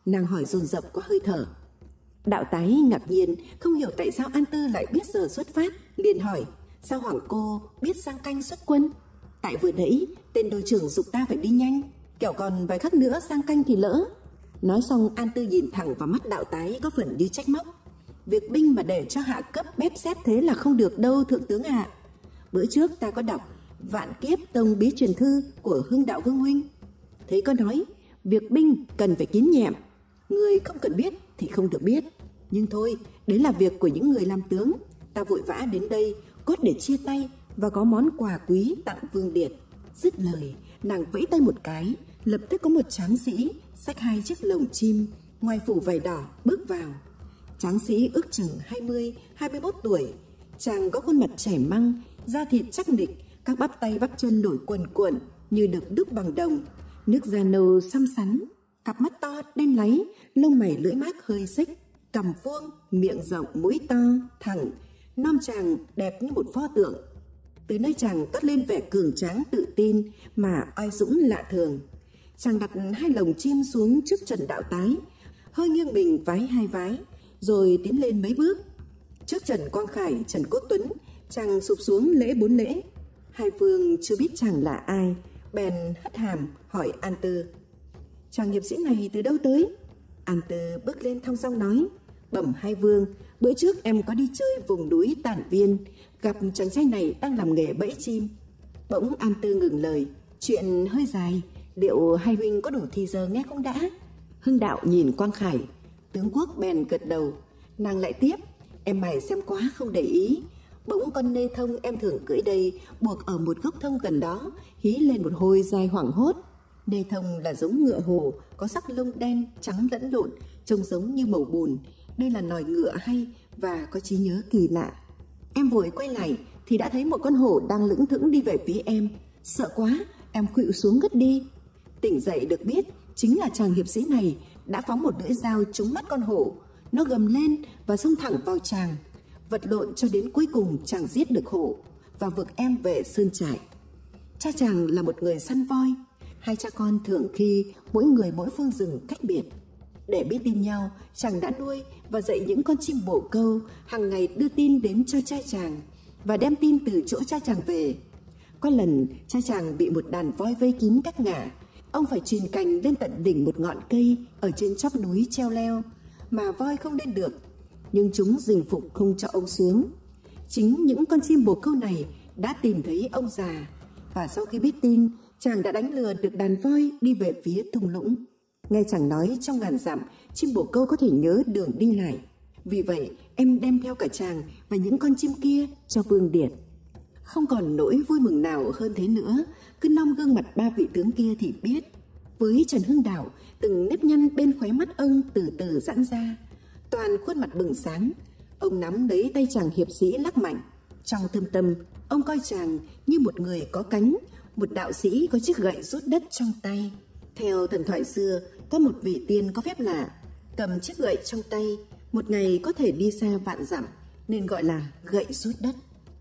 Nàng hỏi dồn dập qua hơi thở. Đạo tái ngạc nhiên, không hiểu tại sao An Tư lại biết giờ xuất phát, liền hỏi: sao Hoàng cô biết Giang Canh xuất quân? Tại vừa nãy tên đội trưởng giục ta phải đi nhanh, kẻo còn vài khắc nữa Giang Canh thì lỡ. Nói xong, An Tư nhìn thẳng vào mắt đạo tái có phần như trách móc. Việc binh mà để cho hạ cấp bếp xếp thế là không được đâu thượng tướng ạ. À. Bữa trước ta có đọc Vạn Kiếp Tông Bí Truyền Thư của Hưng Đạo Vương huynh, thấy có nói việc binh cần phải kín nhẹm, người không cần biết thì không được biết. Nhưng thôi, đấy là việc của những người làm tướng. Ta vội vã đến đây cốt để chia tay và có món quà quý tặng Vương Điệt. Dứt lời, nàng vẫy tay một cái, lập tức có một tráng sĩ xách hai chiếc lồng chim, ngoài phủ vải đỏ bước vào. Tráng sĩ ước chừng hai mươi, hai mươi mốt tuổi, chàng có khuôn mặt trẻ măng, da thịt chắc nịch, các bắp tay bắp chân nổi cuồn cuộn như được đúc bằng đồng, nước da nâu xăm xắn, cặp mắt to đen láy, lông mày lưỡi mác hơi xích, cằm vuông, miệng rộng, mũi to, thẳng, non chàng đẹp như một pho tượng. Từ nơi chàng toát lên vẻ cường tráng tự tin mà oai dũng lạ thường. Chàng đặt hai lồng chim xuống trước Trần Đạo Tái, hơi nghiêng mình vái hai vái, rồi tiến lên mấy bước. Trước Trần Quang Khải, Trần Quốc Tuấn, chàng sụp xuống lễ bốn lễ. Hai vương chưa biết chàng là ai, bèn hất hàm hỏi An Tư: chàng hiệp sĩ này từ đâu tới? An Tư bước lên thong dong nói: bẩm hai vương, bữa trước em có đi chơi vùng núi Tản Viên, gặp chàng trai này đang làm nghề bẫy chim. Bỗng An Tư ngừng lời: chuyện hơi dài, liệu hai huynh có đủ thì giờ nghe không đã? Hưng Đạo nhìn Quang Khải, tướng quốc bèn gật đầu. Nàng lại tiếp: em mày xem quá không để ý, bỗng con nê thông em thường cưỡi đây buộc ở một gốc thông gần đó hí lên một hồi dài hoảng hốt. Nê thông là giống ngựa hồ, có sắc lông đen trắng lẫn lộn, trông giống như mẩu bùn. Đây là nòi ngựa hay và có trí nhớ kỳ lạ. Em vội quay lại thì đã thấy một con hổ đang lững thững đi về phía em. Sợ quá, em khuỵu xuống ngất đi. Tỉnh dậy được biết chính là chàng hiệp sĩ này đã phóng một lưỡi dao trúng mắt con hổ. Nó gầm lên và xông thẳng vào chàng. Vật lộn cho đến cuối cùng chàng giết được hổ và vực em về sơn trại. Cha chàng là một người săn voi. Hai cha con thường khi mỗi người mỗi phương rừng cách biệt. Để biết tin nhau, chàng đã nuôi và dạy những con chim bồ câu hàng ngày đưa tin đến cho cha chàng và đem tin từ chỗ cha chàng về. Có lần cha chàng bị một đàn voi vây kín các ngả. Ông phải chuyền cành lên tận đỉnh một ngọn cây ở trên chóp núi treo leo mà voi không lên được, nhưng chúng rình phục không cho ông xuống. Chính những con chim bồ câu này đã tìm thấy ông già, và sau khi biết tin, chàng đã đánh lừa được đàn voi đi về phía thung lũng. Nghe chàng nói trong ngàn dặm, chim bồ câu có thể nhớ đường đi lại. Vì vậy, em đem theo cả chàng và những con chim kia cho Vương Điệt. Không còn nỗi vui mừng nào hơn thế nữa, cứ nom gương mặt ba vị tướng kia thì biết. Với Trần Hưng Đạo, từng nếp nhăn bên khóe mắt ông từ từ giãn ra, toàn khuôn mặt bừng sáng. Ông nắm lấy tay chàng hiệp sĩ lắc mạnh. Trong thâm tâm, ông coi chàng như một người có cánh, một đạo sĩ có chiếc gậy rút đất trong tay. Theo thần thoại xưa, có một vị tiên có phép lạ, cầm chiếc gậy trong tay, một ngày có thể đi xa vạn dặm, nên gọi là gậy rút đất.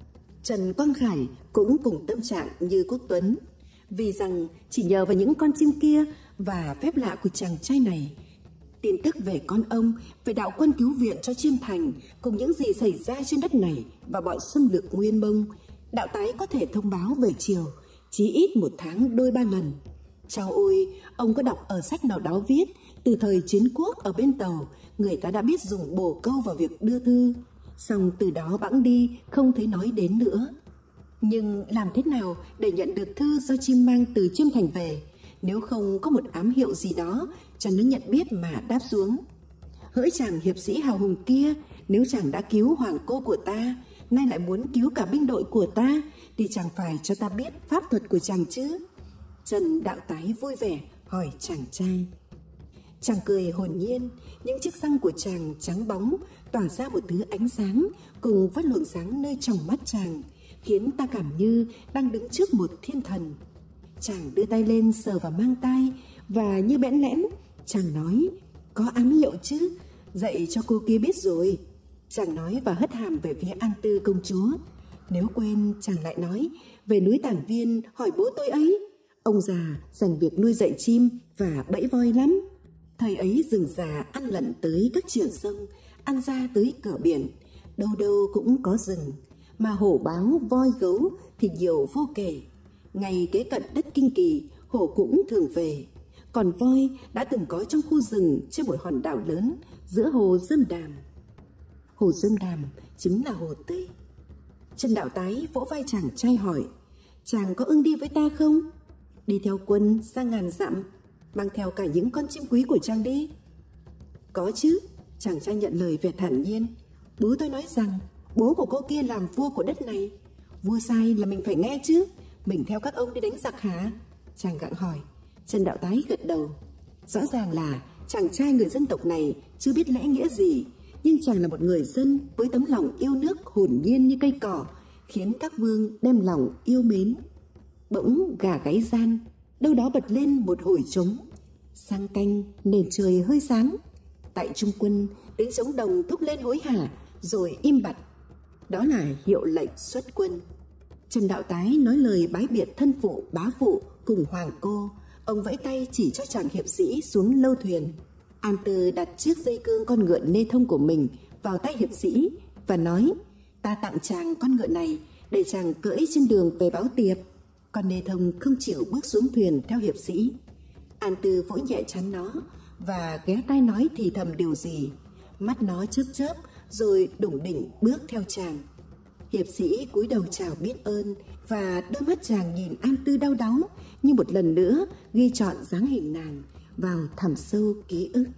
Trần Quang Khải cũng cùng tâm trạng như Quốc Tuấn, vì rằng chỉ nhờ vào những con chim kia và phép lạ của chàng trai này, tin tức về con ông, về đạo quân cứu viện cho Chiêm Thành, cùng những gì xảy ra trên đất này và bọn xâm lược Nguyên Mông, đạo tái có thể thông báo về chiều, chí ít một tháng đôi ba lần. Chao ôi, ông có đọc ở sách nào đó viết, từ thời chiến quốc ở bên tàu, người ta đã biết dùng bồ câu vào việc đưa thư, xong từ đó bẵng đi, không thấy nói đến nữa. Nhưng làm thế nào để nhận được thư do chim mang từ Chiêm Thành về, nếu không có một ám hiệu gì đó cho nó nhận biết mà đáp xuống? Hỡi chàng hiệp sĩ hào hùng kia, nếu chàng đã cứu hoàng cô của ta, nay lại muốn cứu cả binh đội của ta, thì chàng phải cho ta biết pháp thuật của chàng chứ. Trần Đạo Tái vui vẻ hỏi chàng trai. Chàng cười hồn nhiên, những chiếc răng của chàng trắng bóng tỏa ra một thứ ánh sáng cùng với luồng sáng nơi trong mắt chàng, khiến ta cảm như đang đứng trước một thiên thần. Chàng đưa tay lên sờ vào mang tai và như bẽn lẽn, chàng nói: có ám hiệu chứ, dạy cho cô kia biết rồi. Chàng nói và hất hàm về phía An Tư công chúa. Nếu quên, chàng lại nói: về núi Tản Viên hỏi bố tôi ấy, ông già dành việc nuôi dạy chim và bẫy voi lắm. Thời ấy rừng già ăn lận tới các triều sông, ăn ra tới cửa biển, đâu đâu cũng có rừng, mà hổ báo, voi gấu thì nhiều vô kể. Ngày kế cận đất Kinh Kỳ, hổ cũng thường về. Còn voi đã từng có trong khu rừng trên một hòn đảo lớn giữa hồ Dâm Đàm. Hồ Dâm Đàm chính là hồ Tây. Trần Đạo Tái vỗ vai chàng trai hỏi: chàng có ưng đi với ta không? Đi theo quân ra ngàn dặm, mang theo cả những con chim quý của chàng đi. Có chứ, chàng trai nhận lời vẻ thản nhiên. Bố tôi nói rằng bố của cô kia làm vua của đất này. Vua sai là mình phải nghe chứ. Mình theo các ông đi đánh giặc hả? Chàng gặng hỏi. Trần Đạo Tái gật đầu. Rõ ràng là chàng trai người dân tộc này chưa biết lẽ nghĩa gì, nhưng chàng là một người dân với tấm lòng yêu nước hồn nhiên như cây cỏ, khiến các vương đem lòng yêu mến. Bỗng gà gáy gian, đâu đó bật lên một hồi trống. Sang canh, nền trời hơi sáng. Tại trung quân, tiếng trống đồng thúc lên hối hả, rồi im bặt. Đó là hiệu lệnh xuất quân. Trần Đạo Tái nói lời bái biệt thân phụ, bá phụ cùng hoàng cô. Ông vẫy tay chỉ cho chàng hiệp sĩ xuống lâu thuyền. An Tư đặt chiếc dây cương con ngựa nê thông của mình vào tay hiệp sĩ và nói: ta tặng chàng con ngựa này để chàng cưỡi trên đường về báo tiệp. Con nê thông không chịu bước xuống thuyền theo hiệp sĩ. An Tư vỗ nhẹ trán nó và ghé tai nói thì thầm điều gì. Mắt nó chớp chớp rồi đủng đỉnh bước theo chàng. Hiệp sĩ cúi đầu chào biết ơn, và đôi mắt chàng nhìn An Tư đau đáu như một lần nữa ghi trọn dáng hình nàng vào thẳm sâu ký ức.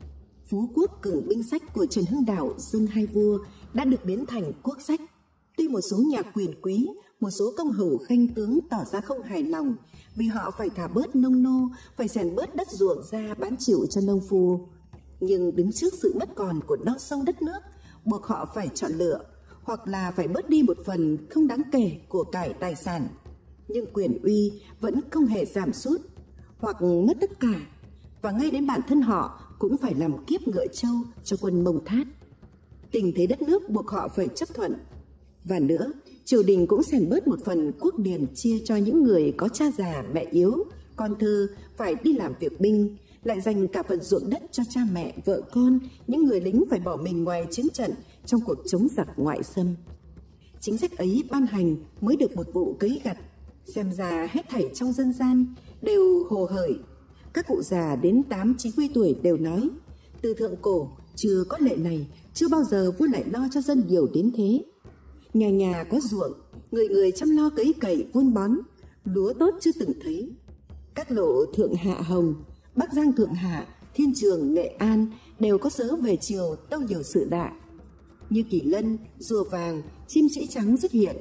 Phú Quốc Cửu Binh Sách của Trần Hưng Đạo Dương Hai Vua đã được biến thành quốc sách. Tuy một số nhà quyền quý, một số công hầu khanh tướng tỏ ra không hài lòng vì họ phải thả bớt nông nô, phải rèn bớt đất ruộng ra bán chịu cho nông phu, nhưng đứng trước sự mất còn của non sông đất nước, buộc họ phải chọn lựa, hoặc là phải bớt đi một phần không đáng kể của cải tài sản, nhưng quyền uy vẫn không hề giảm sút, hoặc mất tất cả, và ngay đến bản thân họ cũng phải làm kiếp ngựa trâu cho quân Mông Thát. Tình thế đất nước buộc họ phải chấp thuận. Và nữa, triều đình cũng xẻn bớt một phần quốc điền chia cho những người có cha già mẹ yếu, con thơ phải đi làm việc binh, lại dành cả phần ruộng đất cho cha mẹ, vợ con, những người lính phải bỏ mình ngoài chiến trận trong cuộc chống giặc ngoại xâm. Chính sách ấy ban hành mới được một vụ cấy gặt, xem ra hết thảy trong dân gian đều hồ hởi. Các cụ già đến tám chín mươi tuổi đều nói: từ thượng cổ chưa có lệ này, chưa bao giờ vua lại lo cho dân nhiều đến thế. Nhà nhà có ruộng, người người chăm lo cấy cày vun bón, lúa tốt chưa từng thấy. Các lộ Thượng Hạ Hồng, Bắc Giang Thượng Hạ, Thiên Trường, Nghệ An đều có sớ về chiều đâu nhiều sự lạ. Như Kỳ Lân, rùa vàng, chim trĩ trắng xuất hiện.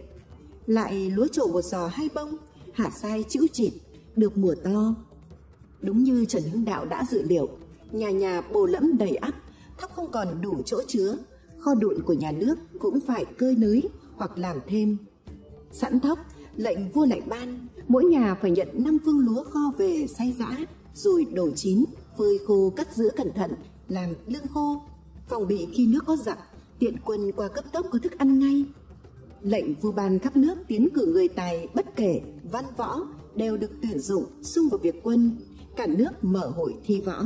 Lại lúa trổ một giò hai bông, hạ sai chĩu chịt, được mùa to. Đúng như Trần Hưng Đạo đã dự liệu, nhà nhà bồ lẫm đầy ắp, thóc không còn đủ chỗ chứa, kho đụn của nhà nước cũng phải cơi nới hoặc làm thêm. Sẵn thóc, lệnh vua lại ban, mỗi nhà phải nhận năm phương lúa kho về xay giã, rồi đổ chín, phơi khô cất giữ cẩn thận, làm lương khô, phòng bị khi nước có giặc, tiện quân qua cấp tốc có thức ăn ngay. Lệnh vua ban khắp nước tiến cử người tài bất kể, văn võ đều được tuyển dụng xung vào việc quân, cả nước mở hội thi võ.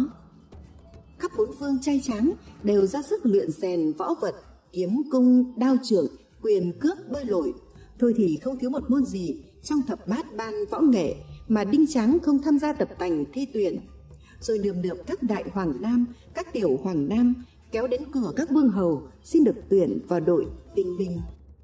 Khắp bốn phương trai tráng đều ra sức luyện rèn võ vật, kiếm cung, đao trượng, quyền cước, bơi lội. Thôi thì không thiếu một môn gì trong thập bát ban võ nghệ mà Đinh Tráng không tham gia tập tành thi tuyển. Rồi nườm nượp các đại hoàng nam, các tiểu hoàng nam kéo đến cửa các vương hầu xin được tuyển vào đội tinh binh.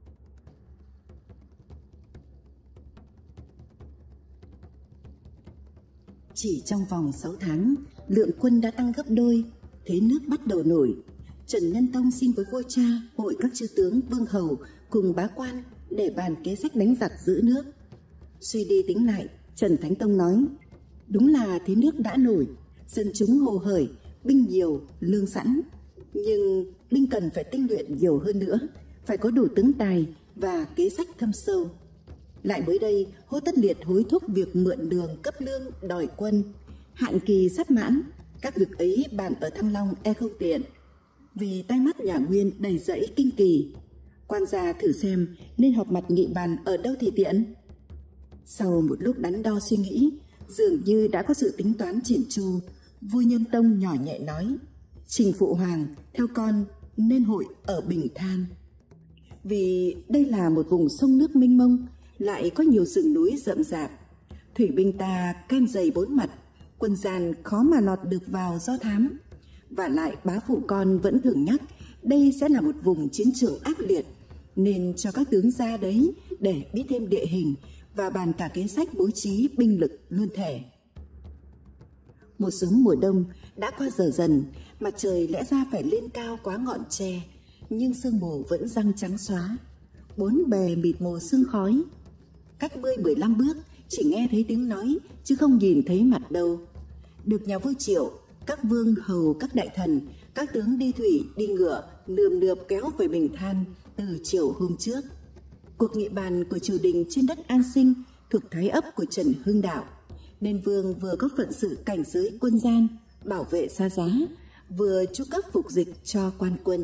Chỉ trong vòng sáu tháng, lượng quân đã tăng gấp đôi, thế nước bắt đầu nổi. Trần Nhân Tông xin với vua cha hội các chư tướng vương hầu cùng bá quan để bàn kế sách đánh giặc giữ nước. Suy đi tính lại, Trần Thánh Tông nói: đúng là thế nước đã nổi, dân chúng hồ hởi, binh nhiều, lương sẵn, nhưng binh cần phải tinh luyện nhiều hơn nữa, phải có đủ tướng tài và kế sách thâm sâu. Lại mới đây, Hô Tất Liệt hối thúc việc mượn đường cấp lương đòi quân, hạn kỳ sắp mãn, các việc ấy bàn ở Thăng Long e không tiện, vì tai mắt nhà Nguyên đầy rẫy kinh kỳ. Quan gia thử xem nên họp mặt nghị bàn ở đâu thì tiện. Sau một lúc đắn đo suy nghĩ, dường như đã có sự tính toán chỉn chu, Vua Nhân Tông nhỏ nhẹ nói: Trình phụ hoàng, theo con nên hội ở Bình Than. Vì đây là một vùng sông nước mênh mông, lại có nhiều rừng núi rậm rạp. Thủy binh ta ken dày bốn mặt, quân gian khó mà lọt được vào do thám. Và lại bá phụ con vẫn thường nhắc đây sẽ là một vùng chiến trường ác liệt, nên cho các tướng ra đấy để biết thêm địa hình và bàn cả kế sách bố trí binh lực luôn thể. Một sớm mùa đông đã qua giờ dần, mặt trời lẽ ra phải lên cao quá ngọn tre, nhưng sương mù vẫn răng trắng xóa, bốn bề mịt mù sương khói. Cách mười mười lăm bước chỉ nghe thấy tiếng nói chứ không nhìn thấy mặt đâu. Được nhà vua Triệu, các vương hầu, các đại thần, các tướng đi thủy đi ngựa nườm nượp kéo về Bình Than từ chiều hôm trước. Cuộc nghị bàn của triều đình trên đất An Sinh thuộc thái ấp của Trần Hưng Đạo, nên vương vừa có phận sự cảnh giới quân gian, bảo vệ xa giá, vừa chu cấp phục dịch cho quan quân.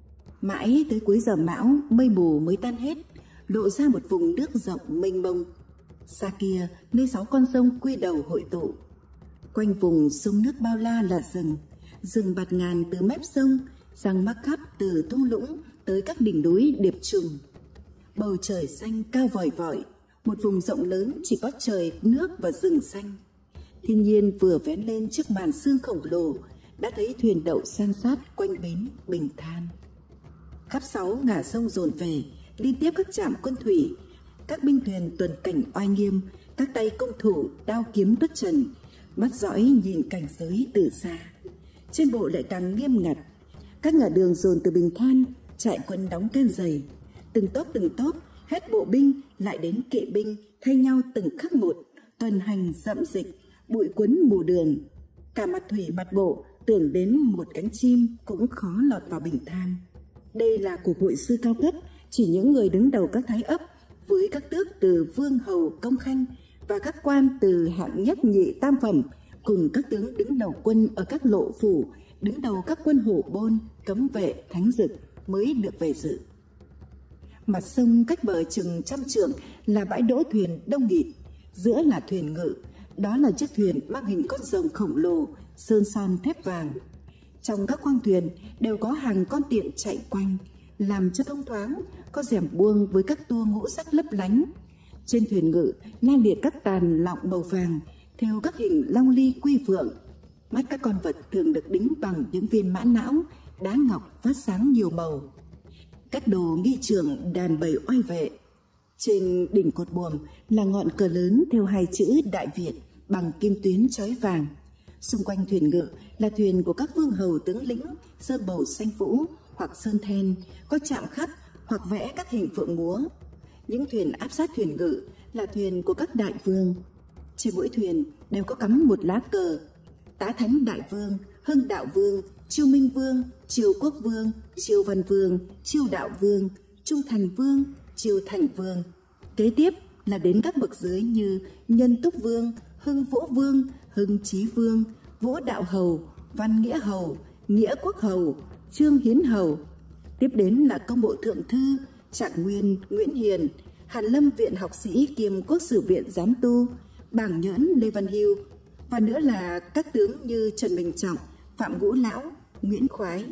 Mãi tới cuối giờ mão, mây mù mới tan hết, lộ ra một vùng nước rộng mênh mông. Xa kia, nơi sáu con sông quy đầu hội tụ. Quanh vùng sông nước bao la là rừng, rừng bạt ngàn từ mép sông, răng mắc khắp từ thung lũng tới các đỉnh núi điệp trùng. Bầu trời xanh cao vòi vọi, một vùng rộng lớn chỉ có trời, nước và rừng xanh. Thiên nhiên vừa vén lên trước màn sương khổng lồ, đã thấy thuyền đậu san sát quanh bến Bình Than. Khắp sáu ngả sông dồn về, liên tiếp các trạm quân thủy, các binh thuyền tuần cảnh oai nghiêm, các tay công thủ đao kiếm tuất trần, mắt dõi nhìn cảnh giới từ xa. Trên bộ lại càng nghiêm ngặt, các ngả đường dồn từ Bình Than, trại quân đóng ken dày, từng tốp từng tốp, hết bộ binh lại đến kỵ binh thay nhau từng khắc một, tuần hành dậm dịch, bụi quấn mù đường. Cả mặt thủy mặt bộ tưởng đến một cánh chim cũng khó lọt vào Bình Than. Đây là cuộc hội sư cao cấp, chỉ những người đứng đầu các thái ấp với các tước từ vương hầu công khanh và các quan từ hạng nhất nhị tam phẩm, cùng các tướng đứng đầu quân ở các lộ phủ, đứng đầu các quân hổ bôn, cấm vệ, thánh dực mới được về dự. Mặt sông cách bờ chừng trăm trượng là bãi đỗ thuyền đông nghịt, giữa là thuyền ngự, đó là chiếc thuyền mang hình con rồng khổng lồ, sơn son thép vàng. Trong các khoang thuyền đều có hàng con tiện chạy quanh, làm cho thông thoáng, có rèm buông với các tua ngũ sắc lấp lánh. Trên thuyền ngự la liệt các tàn lọng màu vàng, theo các hình long ly quy phượng. Mắt các con vật thường được đính bằng những viên mã não, đá ngọc phát sáng nhiều màu. Các đồ nghi trượng đàn bầy oai vệ. Trên đỉnh cột buồm là ngọn cờ lớn theo hai chữ Đại Việt bằng kim tuyến chói vàng. Xung quanh thuyền ngự là thuyền của các vương hầu tướng lĩnh, sơn bầu xanh vũ hoặc sơn then, có chạm khắc hoặc vẽ các hình phượng múa. Những thuyền áp sát thuyền ngự là thuyền của các đại vương. Trên mỗi thuyền đều có cắm một lá cờ: Tá Thánh Đại Vương, Hưng Đạo Vương, Chiêu Minh Vương, Chiêu Quốc Vương, Chiêu Văn Vương, Chiêu Đạo Vương, Trung Thành Vương, Chiêu Thành Vương. Kế tiếp là đến các bậc dưới như Nhân Túc Vương, Hưng Vũ Vương, Hưng Chí Vương, Vũ Đạo Hầu, Văn Nghĩa Hầu, Nghĩa Quốc Hầu, Trương Hiến Hầu. Tiếp đến là công bộ thượng thư Trạng Nguyên, Nguyễn Hiền, Hàn Lâm Viện học sĩ kiêm Quốc sử viện giám tu, Bảng Nhẫn, Lê Văn Hưu, và nữa là các tướng như Trần Bình Trọng, Phạm Ngũ Lão, Nguyễn Khoái.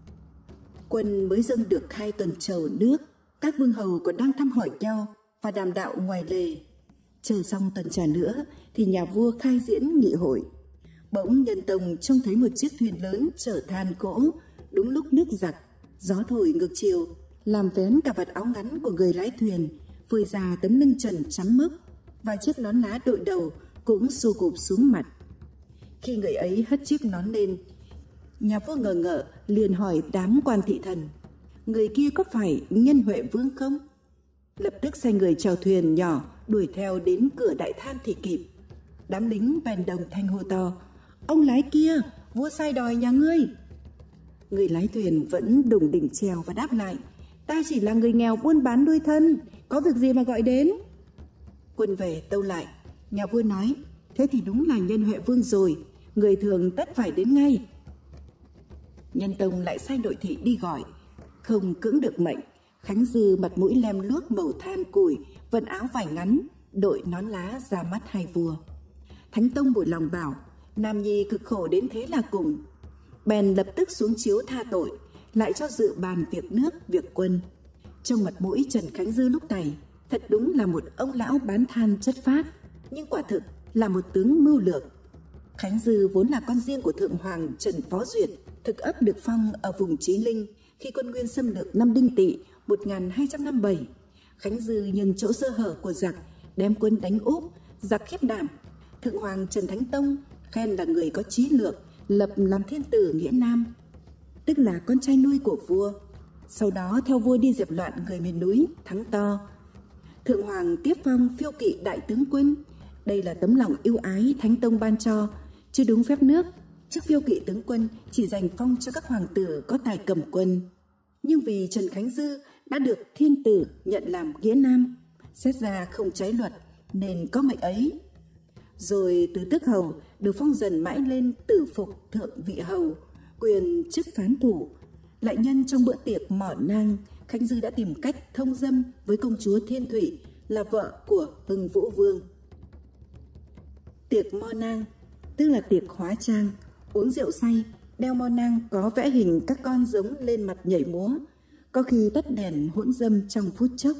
Quân mới dâng được hai tuần trầu nước, các vương hầu còn đang thăm hỏi nhau và đàm đạo ngoài lề. Chờ xong tuần trà nữa thì nhà vua khai diễn nghị hội. Bỗng Nhân Tông trông thấy một chiếc thuyền lớn chở than gỗ, đúng lúc nước giặc, gió thổi ngược chiều, làm vén cả vạt áo ngắn của người lái thuyền, phơi ra tấm lưng trần trắng mốc, và chiếc nón lá đội đầu cũng xù cụp xuống mặt. Khi người ấy hất chiếc nón lên, nhà vua ngờ ngợ liền hỏi đám quan thị thần: người kia có phải Nhân Huệ Vương không? Lập tức sai người chèo thuyền nhỏ đuổi theo đến cửa đại than thì kịp. Đám lính bèn đồng thanh hô to: ông lái kia, vua sai đòi nhà ngươi. Người lái thuyền vẫn đùng đỉnh chèo và đáp lại: ta chỉ là người nghèo buôn bán đuôi thân, có việc gì mà gọi đến? Quân về tâu lại, nhà vua nói: thế thì đúng là Nhân Huệ Vương rồi, người thường tất phải đến ngay. Nhân Tông lại sai nội thị đi gọi, không cưỡng được mệnh. Khánh Dư mặt mũi lem luốc màu than củi, vận áo vải ngắn, đội nón lá ra mắt hai vua. Thánh Tông bội lòng bảo: Nam nhi cực khổ đến thế là cùng, bèn lập tức xuống chiếu tha tội, lại cho dự bàn việc nước, việc quân. Trong mặt mũi Trần Khánh Dư lúc này thật đúng là một ông lão bán than chất phác, nhưng quả thực là một tướng mưu lược. Khánh Dư vốn là con riêng của Thượng Hoàng Trần Phó Duyệt, thực ấp được phong ở vùng Chí Linh khi quân Nguyên xâm lược năm Đinh Tỵ một nghìn hai trăm năm mươi bảy. Khánh Dư nhân chỗ sơ hở của giặc đem quân đánh úp, giặc khiếp đảm. Thượng Hoàng Trần Thánh Tông khen là người có trí lược, lập làm thiên tử Nghĩa Nam, tức là con trai nuôi của vua. Sau đó theo vua đi dẹp loạn người miền núi, thắng to. Thượng Hoàng tiếp phong phiêu kỵ đại tướng quân. Đây là tấm lòng ưu ái Thánh Tông ban cho, chứ đúng phép nước. Chức phiêu kỵ tướng quân chỉ dành phong cho các hoàng tử có tài cầm quân. Nhưng vì Trần Khánh Dư đã được thiên tử nhận làm Nghĩa Nam, xét ra không trái luật nên có mệnh ấy. Rồi từ tước hầu được phong dần mãi lên tử phục thượng vị hầu, quyền chức phán thủ. Lại nhân trong bữa tiệc mỏ nang, Khánh Dư đã tìm cách thông dâm với công chúa Thiên Thủy, là vợ của Hưng Vũ Vương. Tiệc mo nang tức là tiệc hóa trang, uống rượu say, đeo mo nang có vẽ hình các con giống lên mặt nhảy múa, có khi tắt đèn hỗn dâm trong phút chốc.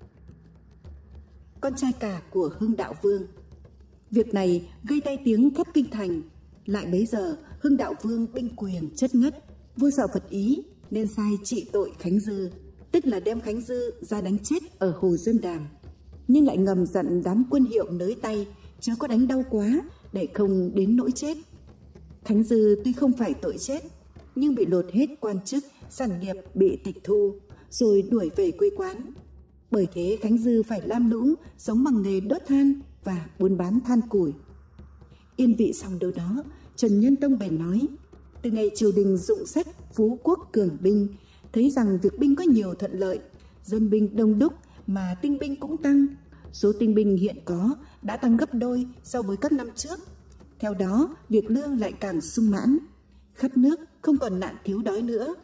Con trai cả của Hưng Đạo Vương. Việc này gây tai tiếng khắp kinh thành. Lại bấy giờ Hưng Đạo Vương binh quyền chất ngất, vua sợ Phật ý nên sai trị tội Khánh Dư, tức là đem Khánh Dư ra đánh chết ở Hồ Dương Đàm, nhưng lại ngầm dặn đám quân hiệu nới tay chớ có đánh đau quá để không đến nỗi chết. Khánh Dư tuy không phải tội chết, nhưng bị lột hết quan chức, sản nghiệp bị tịch thu, rồi đuổi về quê quán. Bởi thế Khánh Dư phải lam lũ, sống bằng nghề đốt than và buôn bán than củi. Yên vị xong đâu đó, Trần Nhân Tông bèn nói, từ ngày triều đình dụng sách phú quốc cường binh, thấy rằng việc binh có nhiều thuận lợi, dân binh đông đúc mà tinh binh cũng tăng. Số tinh binh hiện có đã tăng gấp đôi so với các năm trước. Theo đó, việc lương lại càng sung mãn, khắp nước không còn nạn thiếu đói nữa.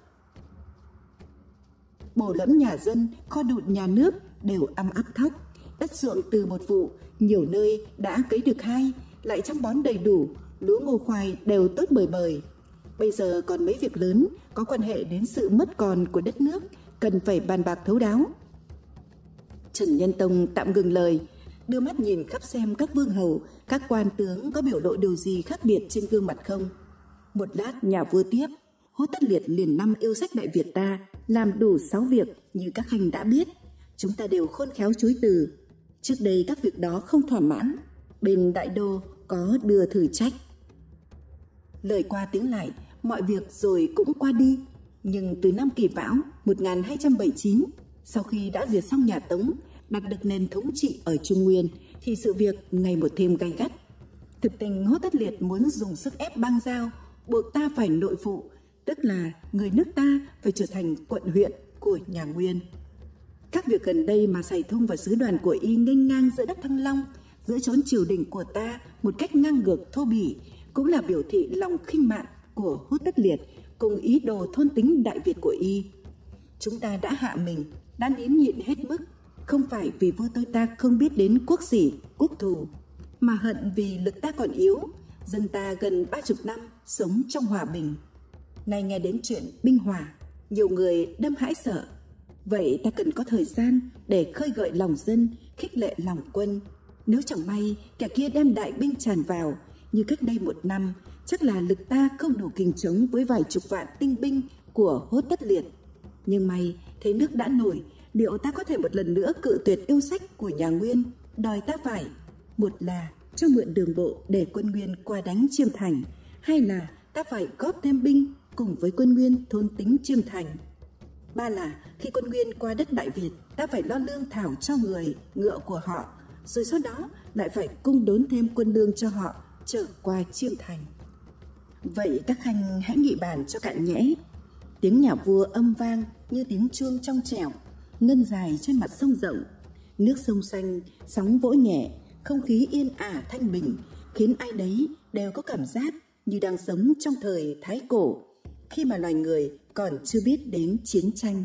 Bổ lẫm nhà dân, kho đụt nhà nước đều âm áp thóc. Đất ruộng từ một vụ, nhiều nơi đã cấy được hai, lại chăm bón đầy đủ, lúa ngô khoai đều tốt bời bời. Bây giờ còn mấy việc lớn có quan hệ đến sự mất còn của đất nước, cần phải bàn bạc thấu đáo. Trần Nhân Tông tạm ngừng lời, đưa mắt nhìn khắp xem các vương hầu, các quan tướng có biểu lộ điều gì khác biệt trên gương mặt không. Một lát nhà vua tiếp, Hốt Tất Liệt liền năm yêu sách Đại Việt ta, làm đủ sáu việc như các khanh đã biết. Chúng ta đều khôn khéo chối từ. Trước đây các việc đó không thỏa mãn, bên đại đô có đưa thử trách. Lời qua tiếng lại, mọi việc rồi cũng qua đi. Nhưng từ năm Kỷ Mão một nghìn hai trăm bảy mươi chín, sau khi đã diệt xong nhà Tống, đặt được nền thống trị ở Trung Nguyên, thì sự việc ngày một thêm gay gắt. Thực tình Hốt Tất Liệt muốn dùng sức ép bang giao, buộc ta phải nội phụ, tức là người nước ta phải trở thành quận huyện của nhà Nguyên. Các việc gần đây mà Sài Thông và sứ đoàn của y nghênh ngang giữa đất Thăng Long, giữa chốn triều đình của ta một cách ngang ngược thô bỉ, cũng là biểu thị lòng khinh mạn của Hốt Tất Liệt cùng ý đồ thôn tính Đại Việt của y. Chúng ta đã hạ mình, đã nín nhịn hết mức, không phải vì vua tôi ta không biết đến quốc sỉ, quốc thù, mà hận vì lực ta còn yếu, dân ta gần ba chục năm sống trong hòa bình. Nay nghe đến chuyện binh hòa, nhiều người đâm hãi sợ. Vậy ta cần có thời gian để khơi gợi lòng dân, khích lệ lòng quân. Nếu chẳng may kẻ kia đem đại binh tràn vào, như cách đây một năm, chắc là lực ta không đủ kình chống với vài chục vạn tinh binh của Hốt Tất Liệt. Nhưng may thế nước đã nổi, liệu ta có thể một lần nữa cự tuyệt yêu sách của nhà Nguyên, đòi ta phải, một là cho mượn đường bộ để quân Nguyên qua đánh Chiêm Thành, hai là ta phải góp thêm binh cùng với quân Nguyên thôn tính Chiêm Thành, ba là khi quân Nguyên qua đất Đại Việt, ta phải lo lương thảo cho người ngựa của họ, rồi sau đó lại phải cung đốn thêm quân lương cho họ trở qua Chiêm Thành. Vậy các khanh hãy nghị bàn cho cạn nhẽ. Tiếng nhà vua âm vang như tiếng chuông trong trẻo, ngân dài trên mặt sông rộng. Nước sông xanh, sóng vỗ nhẹ, không khí yên ả thanh bình, khiến ai đấy đều có cảm giác như đang sống trong thời Thái Cổ, khi mà loài người còn chưa biết đến chiến tranh.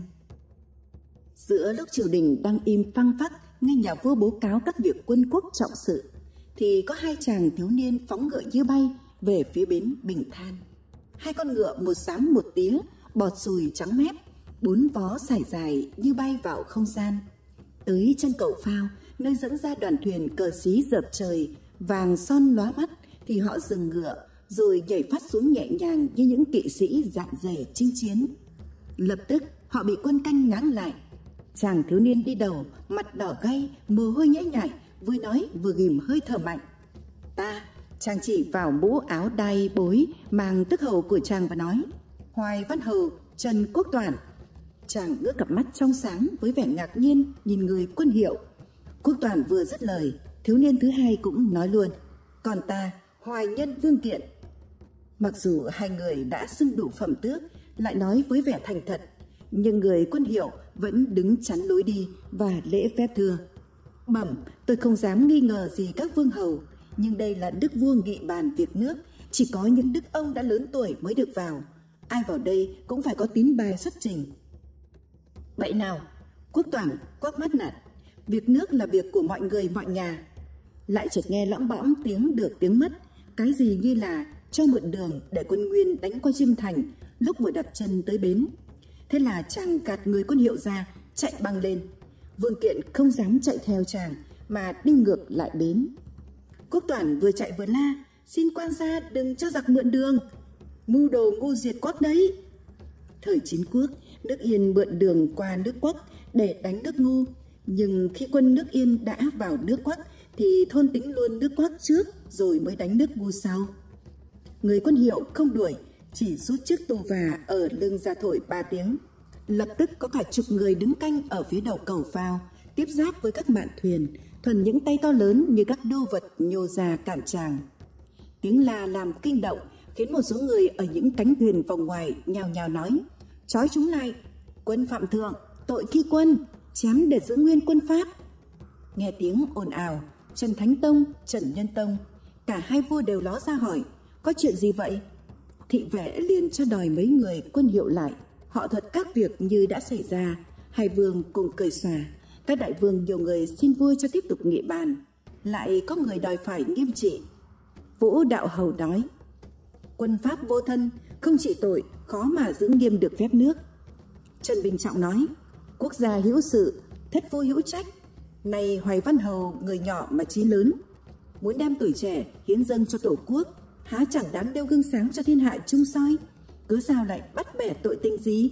Giữa lúc triều đình đang im phăng phắc nghe nhà vua bố cáo các việc quân quốc trọng sự, thì có hai chàng thiếu niên phóng ngựa như bay về phía bến Bình Than. Hai con ngựa một xám một tía, bọt sùi trắng mép, bốn vó sải dài như bay vào không gian. Tới chân cầu phao, nơi dẫn ra đoàn thuyền cờ xí dợp trời, vàng son lóa mắt, thì họ dừng ngựa, rồi nhảy phát xuống nhẹ nhàng như những kỵ sĩ dạn dẻ chinh chiến. Lập tức họ bị quân canh ngáng lại. Chàng thiếu niên đi đầu, mặt đỏ gay, mồ hôi nhễ nhại, vừa nói vừa ghim hơi thở mạnh. Ta, chàng chỉ vào mũ áo đai bối mang tước hầu của chàng và nói: Hoài Văn Hầu, Trần Quốc Toản. Chàng ngước cặp mắt trong sáng với vẻ ngạc nhiên nhìn người quân hiệu. Quốc Toản vừa dứt lời, thiếu niên thứ hai cũng nói luôn: Còn ta, Hoài Nhân Vương Kiện. Mặc dù hai người đã xưng đủ phẩm tước, lại nói với vẻ thành thật, nhưng người quân hiệu vẫn đứng chắn lối đi và lễ phép thưa: Bẩm, tôi không dám nghi ngờ gì các vương hầu, nhưng đây là đức vua nghị bàn việc nước, chỉ có những đức ông đã lớn tuổi mới được vào. Ai vào đây cũng phải có tín bài xuất trình. Vậy nào? Quốc Toản quắc mắt nạt: Việc nước là việc của mọi người mọi nhà. Lại chợt nghe lõng bõng tiếng được tiếng mất, cái gì như là cho mượn đường để quân Nguyên đánh qua Chiêm Thành lúc vừa đặt chân tới bến. Thế là chàng gạt người quân hiệu ra, chạy băng lên. Vương Kiện không dám chạy theo chàng mà đi ngược lại bến. Quốc Toản vừa chạy vừa la: Xin quan gia đừng cho giặc mượn đường, mưu đồ ngu diệt Quốc đấy. Thời Chiến Quốc, nước Yên mượn đường qua nước Quốc để đánh nước Ngu, nhưng khi quân nước Yên đã vào nước Quốc thì thôn tính luôn nước Quốc trước rồi mới đánh nước Ngu sau. Người quân hiệu không đuổi, chỉ rút chiếc tù và ở lưng ra thổi ba tiếng. Lập tức có cả chục người đứng canh ở phía đầu cầu phao, tiếp giáp với các mạn thuyền, thuần những tay to lớn như các đô vật nhô ra cản tràng. Tiếng la làm kinh động, khiến một số người ở những cánh thuyền vòng ngoài nhào nhào nói: Trói chúng lại, quân phạm thượng, tội khi quân, chém để giữ nguyên quân Pháp. Nghe tiếng ồn ào, Trần Thánh Tông, Trần Nhân Tông, cả hai vua đều ló ra hỏi: Có chuyện gì vậy? Thị vệ liền cho đòi mấy người quân hiệu lại. Họ thuật các việc như đã xảy ra. Hai vương cùng cười xòa. Các đại vương nhiều người xin vua cho tiếp tục nghị bàn, lại có người đòi phải nghiêm trị. Vũ Đạo Hầu nói: Quân Pháp vô thân, không trị tội, khó mà giữ nghiêm được phép nước. Trần Bình Trọng nói: Quốc gia hữu sự, thất vua hữu trách. Này Hoài Văn Hầu, người nhỏ mà chí lớn, muốn đem tuổi trẻ hiến dâng cho tổ quốc, há chẳng đáng đeo gương sáng cho thiên hạ chung soi, cứ sao lại bắt bẻ tội tình gì?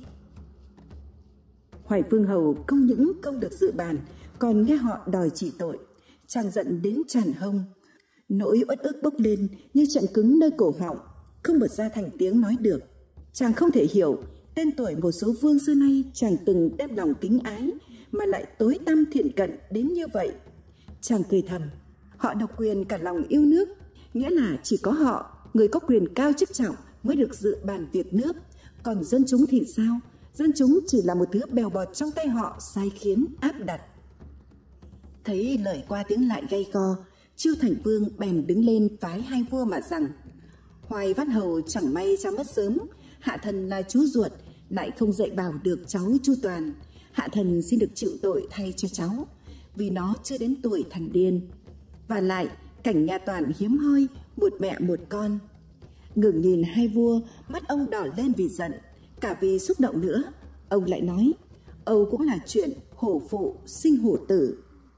Hoài Vương Hầu không những không được dự bàn, còn nghe họ đòi trị tội, chàng giận đến tràn hông. Nỗi uất ức bốc lên như trận cứng nơi cổ họng, không bật ra thành tiếng nói được. Chàng không thể hiểu tên tuổi một số vương xưa nay chàng từng đem lòng kính ái mà lại tối tăm thiện cận đến như vậy. Chàng cười thầm: Họ độc quyền cả lòng yêu nước, nghĩa là chỉ có họ, người có quyền cao chức trọng, mới được dự bàn việc nước. Còn dân chúng thì sao? Dân chúng chỉ là một thứ bèo bọt trong tay họ sai khiến áp đặt. Thấy lời qua tiếng lại gay go, Chiêu Thành Vương bèn đứng lên phái hai vua mà rằng: Hoài Văn Hầu chẳng may cha mất sớm, hạ thần là chú ruột, lại không dạy bảo được cháu chu toàn. Hạ thần xin được chịu tội thay cho cháu, vì nó chưa đến tuổi thành niên. Và lại cảnh nhà Toàn hiếm hoi, một mẹ một con. Ngừng nhìn hai vua, mắt ông đỏ lên vì giận, cả vì xúc động nữa. Ông lại nói: Âu cũng là chuyện hổ phụ sinh hổ tử.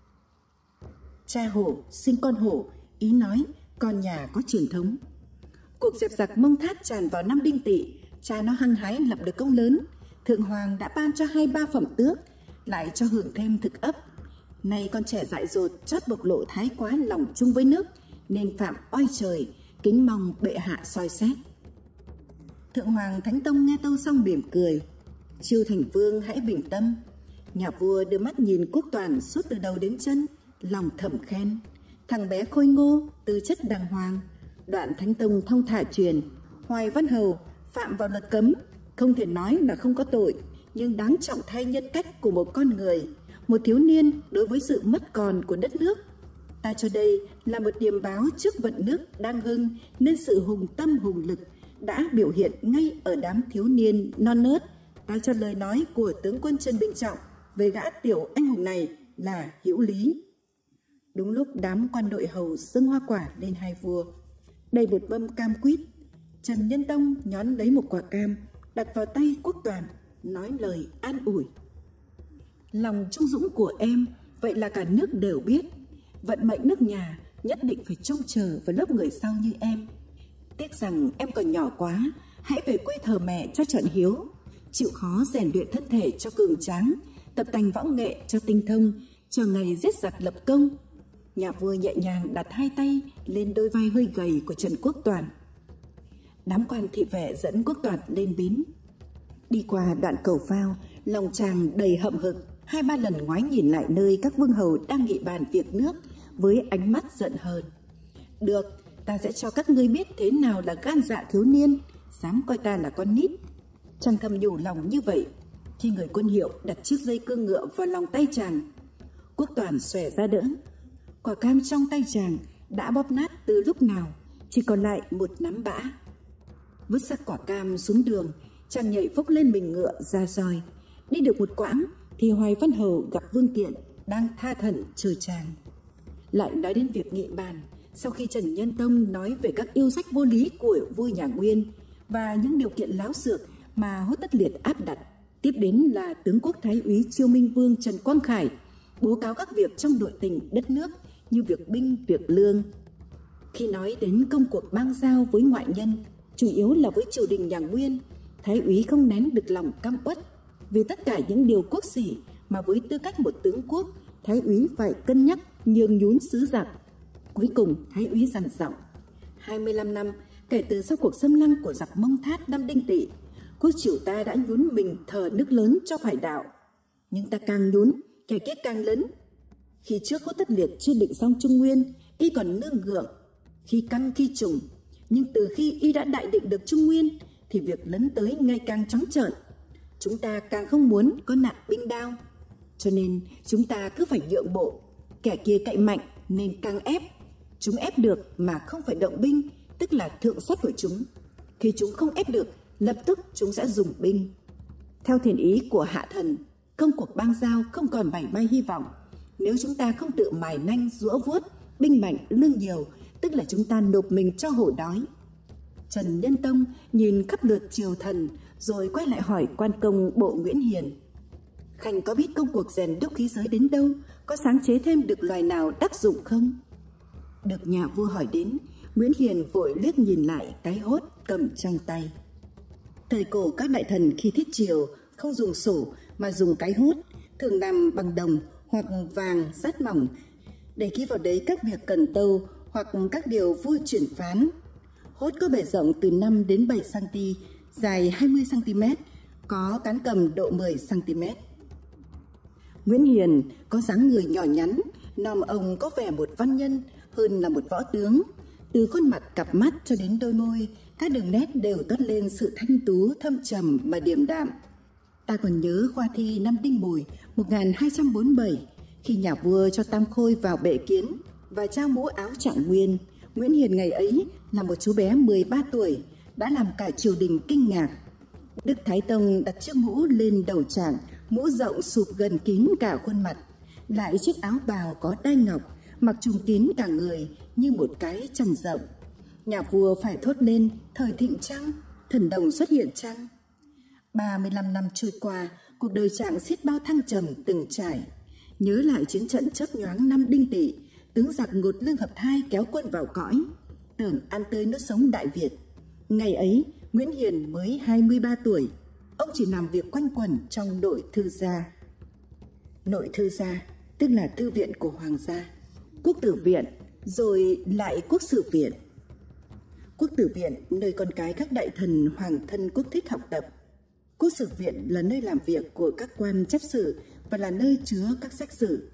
Cha hổ sinh con hổ, ý nói con nhà có truyền thống. Cuộc dẹp giặc Mông Thát tràn vào năm Đinh Tỵ, cha nó hăng hái lập được công lớn. Thượng Hoàng đã ban cho hai ba phẩm tước, lại cho hưởng thêm thực ấp. Nay con trẻ dại dột chót bộc lộ thái quá lòng chung với nước, nên phạm oai trời, kính mong bệ hạ soi xét. Thượng Hoàng Thánh Tông nghe tâu xong mỉm cười: Chiêu Thành Vương hãy bình tâm. Nhà vua đưa mắt nhìn Quốc Toản suốt từ đầu đến chân, lòng thầm khen: Thằng bé khôi ngô, tư chất đàng hoàng. Đoạn Thánh Tông thong thả truyền: Hoài Văn Hầu phạm vào luật cấm, không thể nói là không có tội, nhưng đáng trọng thay nhân cách của một con người, một thiếu niên đối với sự mất còn của đất nước. Ta cho đây là một điềm báo trước vận nước đang hưng, nên sự hùng tâm hùng lực đã biểu hiện ngay ở đám thiếu niên non nớt. Ta cho lời nói của tướng quân Trần Bình Trọng về gã tiểu anh hùng này là hữu lý. Đúng lúc đám quan đội hầu dâng hoa quả lên hai vua, đầy một mâm cam quýt. Trần Nhân Tông nhón lấy một quả cam, đặt vào tay Quốc Toản, nói lời an ủi. Lòng trung dũng của em, vậy là cả nước đều biết. Vận mệnh nước nhà nhất định phải trông chờ vào lớp người sau như em. Tiếc rằng em còn nhỏ quá, hãy về quê thờ mẹ cho trọn hiếu, chịu khó rèn luyện thân thể cho cường tráng, tập tành võ nghệ cho tinh thông, chờ ngày giết giặc lập công. Nhà vua nhẹ nhàng đặt hai tay lên đôi vai hơi gầy của Trần Quốc Toản. Đám quan thị vệ dẫn Quốc Toản lên bến. Đi qua đoạn cầu phao, lòng chàng đầy hậm hực, hai ba lần ngoái nhìn lại nơi các vương hầu đang nghị bàn việc nước với ánh mắt giận hờn. Được, ta sẽ cho các ngươi biết thế nào là gan dạ thiếu niên, dám coi ta là con nít. Chàng thầm nhủ lòng như vậy khi người quân hiệu đặt chiếc dây cương ngựa vào lòng tay chàng. Quốc Toản xòe ra đỡ. Quả cam trong tay chàng đã bóp nát từ lúc nào, chỉ còn lại một nắm bã. Vứt xác quả cam xuống đường, chàng nhảy phốc lên mình ngựa ra roi. Đi được một quãng thì Hoài Văn Hầu gặp Vương Kiện đang tha thẩn chờ chàng. Lại nói đến việc nghị bàn sau khi Trần Nhân Tông nói về các yêu sách vô lý của vua nhà Nguyên và những điều kiện láo xược mà Hốt Tất Liệt áp đặt. Tiếp đến là tướng quốc thái úy Chiêu Minh Vương Trần Quang Khải bố cáo các việc trong nội tình đất nước như việc binh, việc lương. Khi nói đến công cuộc bang giao với ngoại nhân, chủ yếu là với triều đình nhà Nguyên, thái úy không nén được lòng căm uất vì tất cả những điều quốc sỉ mà với tư cách một tướng quốc, thái úy phải cân nhắc nhường nhún sứ giặc. Cuối cùng thái úy dằn giọng: hai mươi lăm năm kể từ sau cuộc xâm lăng của giặc Mông Thát năm Đinh Tỵ, quốc triều ta đã nhún mình thờ nước lớn cho phải đạo, nhưng ta càng nhún kẻ kia càng lớn. Khi trước Hốt Tất Liệt chưa định xong Trung Nguyên, y còn nương gượng, khi căn khi trùng, nhưng từ khi y đã đại định được Trung Nguyên thì việc lấn tới ngày càng trắng trợn. Chúng ta càng không muốn có nạn binh đao, cho nên chúng ta cứ phải nhượng bộ. Kẻ kia cậy mạnh nên càng ép. Chúng ép được mà không phải động binh, tức là thượng sách của chúng. Khi chúng không ép được, lập tức chúng sẽ dùng binh. Theo thiền ý của Hạ Thần, công cuộc bang giao không còn mảy may hy vọng nếu chúng ta không tự mài nanh giũa vuốt, binh mạnh lương nhiều, tức là chúng ta nộp mình cho hổ đói. Trần Nhân Tông nhìn khắp lượt triều thần rồi quay lại hỏi quan công bộ Nguyễn Hiền: Khanh có biết công cuộc rèn đúc khí giới đến đâu, có sáng chế thêm được loài nào đắc dụng không? Được nhà vua hỏi đến, Nguyễn Hiền vội liếc nhìn lại cái hốt cầm trong tay. Thời cổ các đại thần khi thiết triều không dùng sổ mà dùng cái hốt, thường làm bằng đồng hoặc vàng rất mỏng để ký vào đấy các việc cần tâu hoặc các điều vua chuyển phán. Hốt có bề rộng từ năm đến bảy xăng-ti-mét, dài hai mươi xăng-ti-mét, có cán cầm độ mười xăng-ti-mét. Nguyễn Hiền có dáng người nhỏ nhắn, nòm ông có vẻ một văn nhân hơn là một võ tướng. Từ khuôn mặt, cặp mắt cho đến đôi môi, các đường nét đều toát lên sự thanh tú thâm trầm mà điềm đạm. Ta còn nhớ khoa thi năm Đinh Mùi một nghìn hai trăm bốn mươi bảy, khi nhà vua cho Tam Khôi vào bệ kiến và trao mũ áo Trạng Nguyên. Nguyễn Hiền ngày ấy là một chú bé mười ba tuổi, đã làm cả triều đình kinh ngạc. Đức Thái Tông đặt chiếc mũ lên đầu Trạng, mũ rộng sụp gần kín cả khuôn mặt, lại chiếc áo bào có đai ngọc, mặc trùm kín cả người như một cái chăn rộng. Nhà vua phải thốt lên: thời thịnh chăng, thần đồng xuất hiện chăng? ba mươi lăm năm trôi qua, cuộc đời Trạng xiết bao thăng trầm từng trải. Nhớ lại chiến trận chớp nhoáng năm Đinh Tỵ, tướng giặc ngột lương hợp thai kéo quân vào cõi, tưởng ăn tươi nuốt sống Đại Việt. Ngày ấy Nguyễn Hiền mới hai mươi ba tuổi, ông chỉ làm việc quanh quẩn trong nội thư gia. Nội thư gia tức là thư viện của hoàng gia, quốc tử viện, rồi lại quốc sử viện. Quốc tử viện nơi con cái các đại thần hoàng thân quốc thích học tập. Quốc sử viện là nơi làm việc của các quan chép sử và là nơi chứa các sách sử.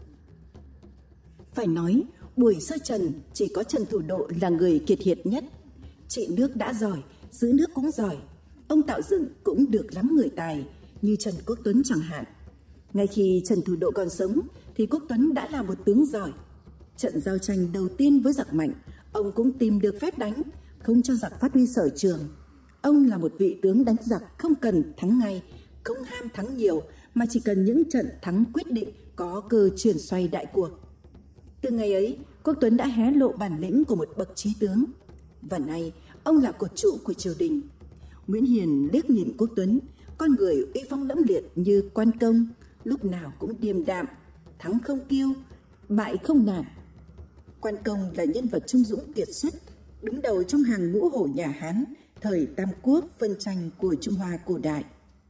Phải nói, buổi sơ Trần chỉ có Trần Thủ Độ là người kiệt hiệt nhất. Trị nước đã giỏi, giữ nước cũng giỏi. Ông tạo dựng cũng được lắm người tài, như Trần Quốc Tuấn chẳng hạn. Ngay khi Trần Thủ Độ còn sống thì Quốc Tuấn đã là một tướng giỏi. Trận giao tranh đầu tiên với giặc mạnh, ông cũng tìm được phép đánh, không cho giặc phát huy sở trường. Ông là một vị tướng đánh giặc không cần thắng ngay, không ham thắng nhiều, mà chỉ cần những trận thắng quyết định, có cơ chuyển xoay đại cuộc. Từ ngày ấy, Quốc Tuấn đã hé lộ bản lĩnh của một bậc trí tướng. và nay ông là cột trụ của triều đình. Nguyễn Hiền liếc nhìn Quốc Tuấn, con người uy phong lẫm liệt như Quan Công, lúc nào cũng điềm đạm, thắng không kiêu, bại không nản. Quan Công là nhân vật trung dũng kiệt xuất, đứng đầu trong hàng ngũ hổ nhà Hán thời Tam Quốc phân tranh của Trung Hoa cổ đại.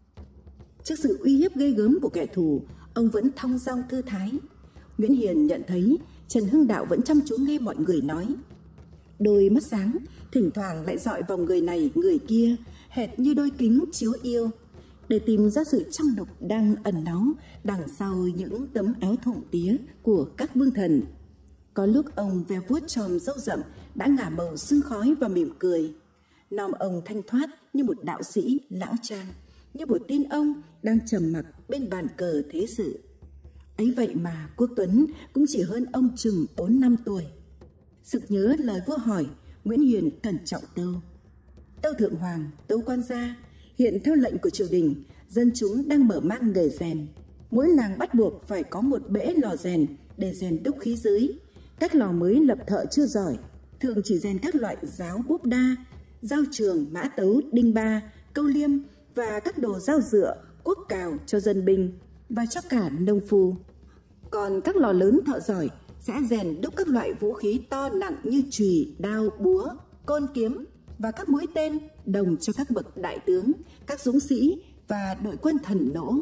Trước sự uy hiếp ghê gớm của kẻ thù, ông vẫn thong dong thư thái. Nguyễn Hiền nhận thấy Trần Hưng Đạo vẫn chăm chú nghe mọi người nói. Đôi mắt sáng thỉnh thoảng lại dọi vào người này người kia, hệt như đôi kính chiếu yêu, để tìm ra sự trong độc đang ẩn náu đằng sau những tấm áo thụng tía của các vương thần. Có lúc ông ve vuốt chòm râu rậm đã ngả màu sương khói và mỉm cười. Nom ông thanh thoát như một đạo sĩ lão trang, như một tin ông đang trầm mặc bên bàn cờ thế sự. Ấy vậy mà Quốc Tuấn cũng chỉ hơn ông chừng bốn năm tuổi. Sực nhớ lời vua hỏi, Nguyễn Hiền cẩn trọng tâu. Tâu thượng hoàng, tâu quan gia, hiện theo lệnh của triều đình, dân chúng đang mở mang nghề rèn. Mỗi làng bắt buộc phải có một bể lò rèn để rèn đúc khí giới. Các lò mới lập thợ chưa giỏi, thường chỉ rèn các loại giáo búp đa, dao trường, mã tấu, đinh ba, câu liêm và các đồ dao dựa, cuốc cào cho dân binh và cho cả nông phu. Còn các lò lớn thợ giỏi sẽ rèn đúc các loại vũ khí to nặng như chùy, đao, búa, côn kiếm và các mũi tên, đồng cho các bậc đại tướng, các dũng sĩ và đội quân thần nỗ.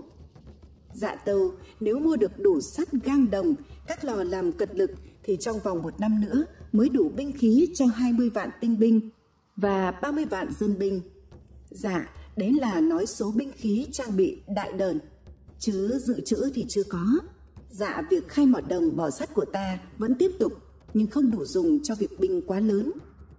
Dạ tâu, nếu mua được đủ sắt gang đồng, các lò làm cật lực thì trong vòng một năm nữa mới đủ binh khí cho hai mươi vạn tinh binh và ba mươi vạn dân binh. Dạ, đấy là nói số binh khí trang bị đại đờn, chứ dự trữ thì chưa có. Dạ, việc khai mỏ đồng mỏ sắt của ta vẫn tiếp tục, nhưng không đủ dùng cho việc binh quá lớn.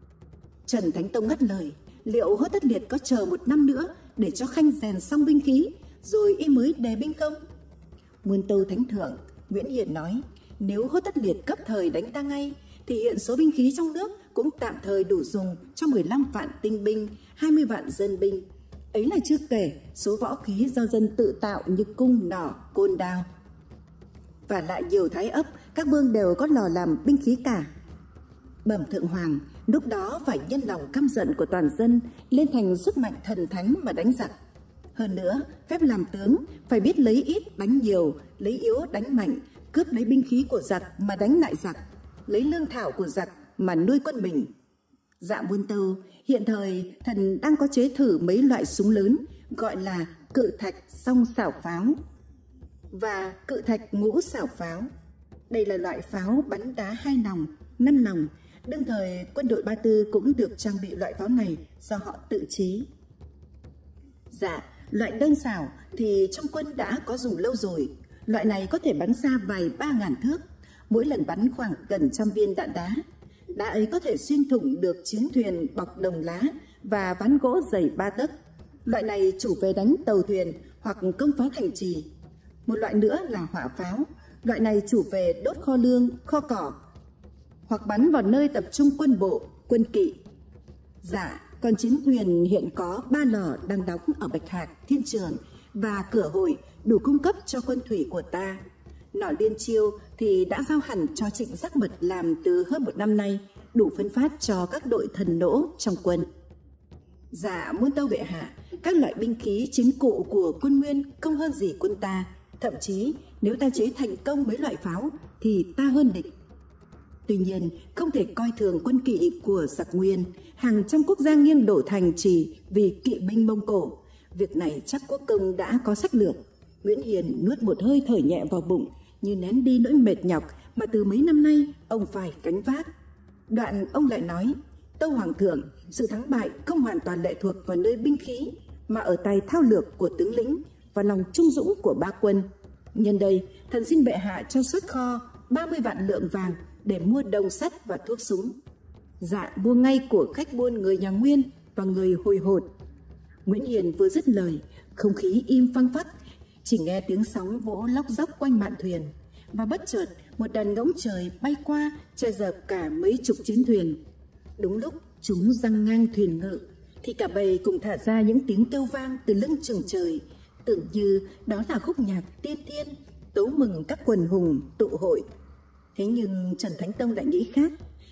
Trần Thánh Tông ngắt lời, liệu Hốt Tất Liệt có chờ một năm nữa để cho Khanh rèn xong binh khí rồi y mới đề binh không? Muôn tâu Thánh Thượng, Nguyễn Hiền nói, nếu Hốt Tất Liệt cấp thời đánh ta ngay thì hiện số binh khí trong nước cũng tạm thời đủ dùng cho mười lăm vạn tinh binh, hai mươi vạn dân binh. Ấy là chưa kể số võ khí do dân tự tạo như cung, nỏ, côn đao. Và lại nhiều thái ấp, các vương đều có lò làm binh khí cả. Bẩm thượng hoàng, lúc đó phải nhân lòng căm giận của toàn dân lên thành sức mạnh thần thánh mà đánh giặc. Hơn nữa, phép làm tướng phải biết lấy ít đánh nhiều, lấy yếu đánh mạnh, cướp lấy binh khí của giặc mà đánh lại giặc, lấy lương thảo của giặc mà nuôi quân mình. Dạ muôn tâu, hiện thời thần đang có chế thử mấy loại súng lớn gọi là cự thạch song xảo pháo và cự thạch ngũ xảo pháo. Đây là loại pháo bắn đá hai nòng, năm nòng. Đương thời quân đội Ba Tư cũng được trang bị loại pháo này do họ tự chế. Dạ, loại đơn xảo thì trong quân đã có dùng lâu rồi. Loại này có thể bắn xa vài ba ngàn thước, mỗi lần bắn khoảng gần trăm viên đạn đá. Đá ấy có thể xuyên thủng được chiến thuyền bọc đồng lá và ván gỗ dày ba tấc. Loại này chủ về đánh tàu thuyền hoặc công phá thành trì. Một loại nữa là hỏa pháo. Loại này chủ về đốt kho lương, kho cỏ hoặc bắn vào nơi tập trung quân bộ, quân kỵ. Dạ, còn chiến thuyền hiện có ba lò đang đóng ở Bạch Hạc, Thiên Trường và Cửa Hội, đủ cung cấp cho quân thủy của ta. Nỏ Liên Chiêu thì đã giao hẳn cho Trịnh Giác Mật làm từ hơn một năm nay, đủ phân phát cho các đội thần nỗ trong quân. Dạ muôn tâu bệ hạ, các loại binh khí chiến cụ của quân Nguyên không hơn gì quân ta. Thậm chí nếu ta chế thành công mấy loại pháo thì ta hơn địch. Tuy nhiên không thể coi thường quân kỵ của giặc Nguyên. Hàng trăm quốc gia nghiêng đổ thành trì vì kỵ binh Mông Cổ. Việc này chắc quốc công đã có sách lược. Nguyễn Hiền nuốt một hơi thở nhẹ vào bụng, như nén đi nỗi mệt nhọc mà từ mấy năm nay ông phải gánh vác. Đoạn ông lại nói, tâu hoàng thượng, sự thắng bại không hoàn toàn lệ thuộc vào nơi binh khí, mà ở tay thao lược của tướng lĩnh và lòng trung dũng của ba quân. Nhân đây, thần xin bệ hạ cho xuất kho ba mươi vạn lượng vàng để mua đồng sắt và thuốc súng. Dạ mua ngay của khách buôn người nhà Nguyên và người Hồi Hột. Nguyễn Hiền vừa dứt lời, không khí im phăng phắc, chỉ nghe tiếng sóng vỗ lóc dốc quanh mạn thuyền, và bất chợt một đàn ngỗng trời bay qua che dập cả mấy chục chiến thuyền. Đúng lúc chúng giăng ngang thuyền ngự thì cả bầy cùng thả ra những tiếng kêu vang từ lưng chừng trời, tưởng như đó là khúc nhạc tiên thiên tấu mừng các quần hùng tụ hội. Thế nhưng Trần Thánh Tông lại nghĩ khác.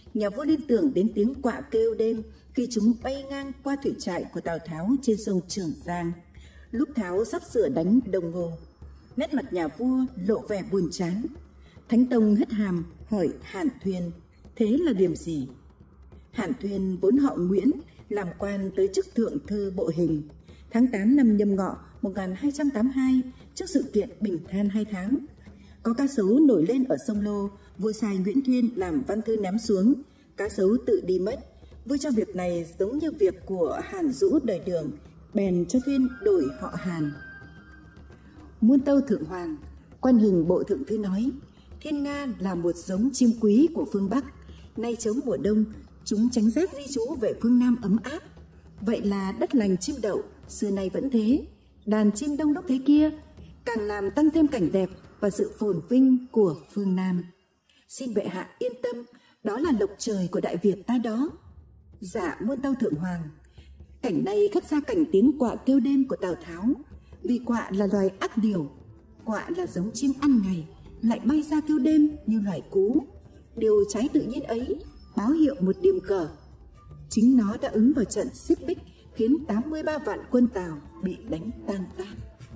Nhà vua liên tưởng đến tiếng quạ kêu đêm khi chúng bay ngang qua thủy trại của Tào Tháo trên sông Trường Giang. Lúc Tháo sắp sửa đánh Đông Ngô, nét mặt nhà vua lộ vẻ buồn chán. Thánh Tông hất hàm hỏi Hàn Thuyên thế là điểm gì. Hàn Thuyên vốn họ Nguyễn, làm quan tới chức thượng thư bộ hình. Tháng tám năm Nhâm Ngọ một nghìn hai trăm tám mươi hai, trước sự kiện bình than hai tháng, có cá sấu nổi lên ở sông Lô. Vua sai Nguyễn Thuyên làm văn thư ném xuống, cá sấu tự đi mất. Vua cho việc này giống như việc của Hàn Dũ đời Đường, bèn cho Thuyên đổi họ Hàn. Muôn Tâu Thượng Hoàng, quan hình bộ thượng thư nói: Thiên Nga là một giống chim quý của phương Bắc, nay chống mùa đông, chúng tránh rét di trú về phương Nam ấm áp. Vậy là đất lành chim đậu xưa nay vẫn thế, đàn chim đông đúc thế kia, càng làm tăng thêm cảnh đẹp và sự phồn vinh của phương Nam. Xin bệ hạ yên tâm, đó là lộc trời của Đại Việt ta đó. Dạ Muôn Tâu Thượng Hoàng, cảnh này khắc ra cảnh tiếng quạ kêu đêm của Tào Tháo. Vì quạ là loài ác điều, quạ là giống chim ăn ngày, lại bay ra kêu đêm như loài cú. Điều trái tự nhiên ấy báo hiệu một điểm cờ. Chính nó đã ứng vào trận Xích Bích, khiến tám mươi ba vạn quân Tào bị đánh tan tác.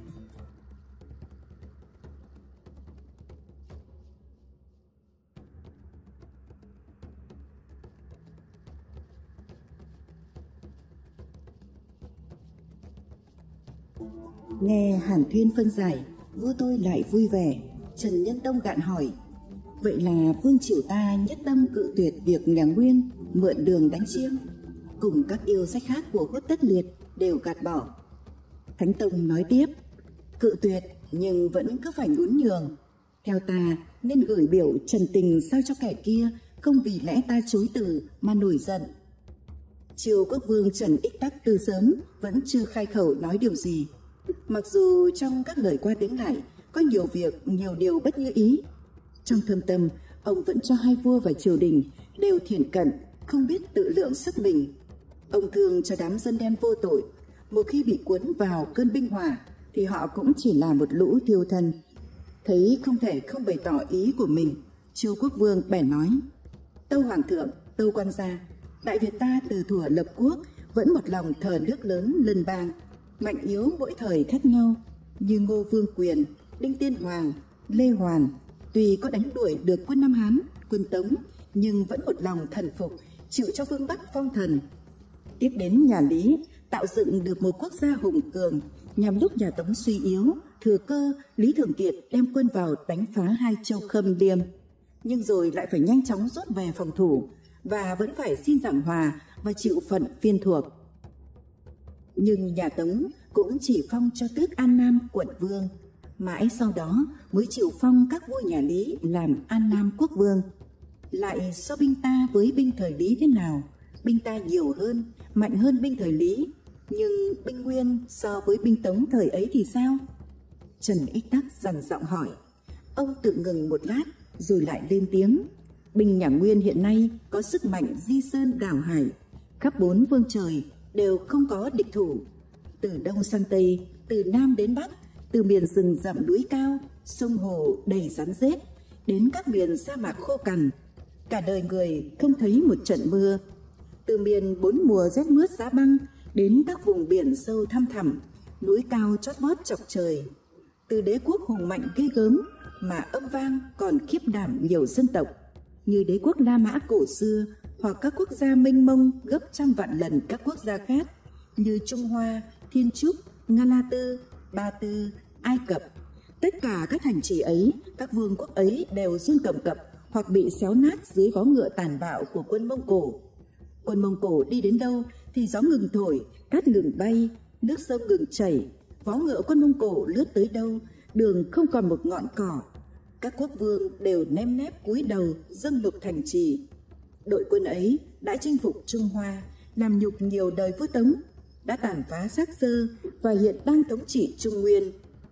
Nghe Hàn Thuyên phân giải, vua tôi lại vui vẻ. Trần Nhân Tông gạn hỏi: vậy là vương triều ta nhất tâm cự tuyệt việc nhà Nguyên mượn đường đánh Chiêm, cùng các yêu sách khác của Khuất Tất Liệt đều gạt bỏ. Thánh Tông nói tiếp: cự tuyệt nhưng vẫn cứ phải nhún nhường. Theo ta nên gửi biểu trần tình sao cho kẻ kia không vì lẽ ta chối từ mà nổi giận. Triều Quốc Vương Trần Ích Tắc từ sớm vẫn chưa khai khẩu nói điều gì, mặc dù trong các lời qua tiếng lại có nhiều việc, nhiều điều bất như ý. Trong thâm tâm, ông vẫn cho hai vua và triều đình đều thiển cận, không biết tự lượng sức mình. Ông thương cho đám dân đen vô tội, một khi bị cuốn vào cơn binh hỏa thì họ cũng chỉ là một lũ thiêu thân. Thấy không thể không bày tỏ ý của mình, Chiêu Quốc Vương bèn nói: Tâu Hoàng thượng, Tâu quan gia, Đại Việt ta từ thuở lập quốc vẫn một lòng thờ nước lớn lân bang, mạnh yếu mỗi thời khác nhau, như Ngô Vương Quyền, Đinh Tiên Hoàng, Lê Hoàn, tuy có đánh đuổi được quân Nam Hán, quân Tống, nhưng vẫn một lòng thần phục, chịu cho phương Bắc phong thần. Tiếp đến nhà Lý, tạo dựng được một quốc gia hùng cường, nhằm lúc nhà Tống suy yếu, thừa cơ Lý Thường Kiệt đem quân vào đánh phá hai châu Khâm Liêm, nhưng rồi lại phải nhanh chóng rút về phòng thủ và vẫn phải xin giảng hòa và chịu phận phiên thuộc. Nhưng nhà Tống cũng chỉ phong cho tước An Nam quận vương, mãi sau đó mới chịu phong các vua nhà Lý làm An Nam quốc vương. Lại so binh ta với binh thời Lý thế nào? Binh ta nhiều hơn, mạnh hơn binh thời Lý, nhưng binh Nguyên so với binh Tống thời ấy thì sao? Trần Ích Tắc dằn giọng hỏi. Ông tự ngừng một lát rồi lại lên tiếng: binh nhà Nguyên hiện nay có sức mạnh di sơn đảo hải, khắp bốn phương trời đều không có địch thủ. Từ đông sang tây, từ nam đến bắc, từ miền rừng rậm núi cao, sông hồ đầy rắn rết, đến các miền sa mạc khô cằn, cả đời người không thấy một trận mưa. Từ miền bốn mùa rét mướt giá băng đến các vùng biển sâu thăm thẳm, núi cao chót vót chọc trời. Từ đế quốc hùng mạnh ghê gớm mà âm vang còn khiếp đảm nhiều dân tộc, như đế quốc La Mã cổ xưa, hoặc các quốc gia mênh mông gấp trăm vạn lần các quốc gia khác như Trung Hoa, Thiên Trúc, Nga La Tư, Ba Tư, Ai Cập. Tất cả các thành trì ấy, các vương quốc ấy đều run cầm cập hoặc bị xéo nát dưới vó ngựa tàn bạo của quân Mông Cổ. Quân Mông Cổ đi đến đâu thì gió ngừng thổi, cát ngừng bay, nước sông ngừng chảy. Vó ngựa quân Mông Cổ lướt tới đâu, đường không còn một ngọn cỏ. Các quốc vương đều ném nép cúi đầu dâng lục thành trì. Đội quân ấy đã chinh phục Trung Hoa, làm nhục nhiều đời vua Tống, đã tàn phá Xác Sơ và hiện đang thống trị Trung Nguyên.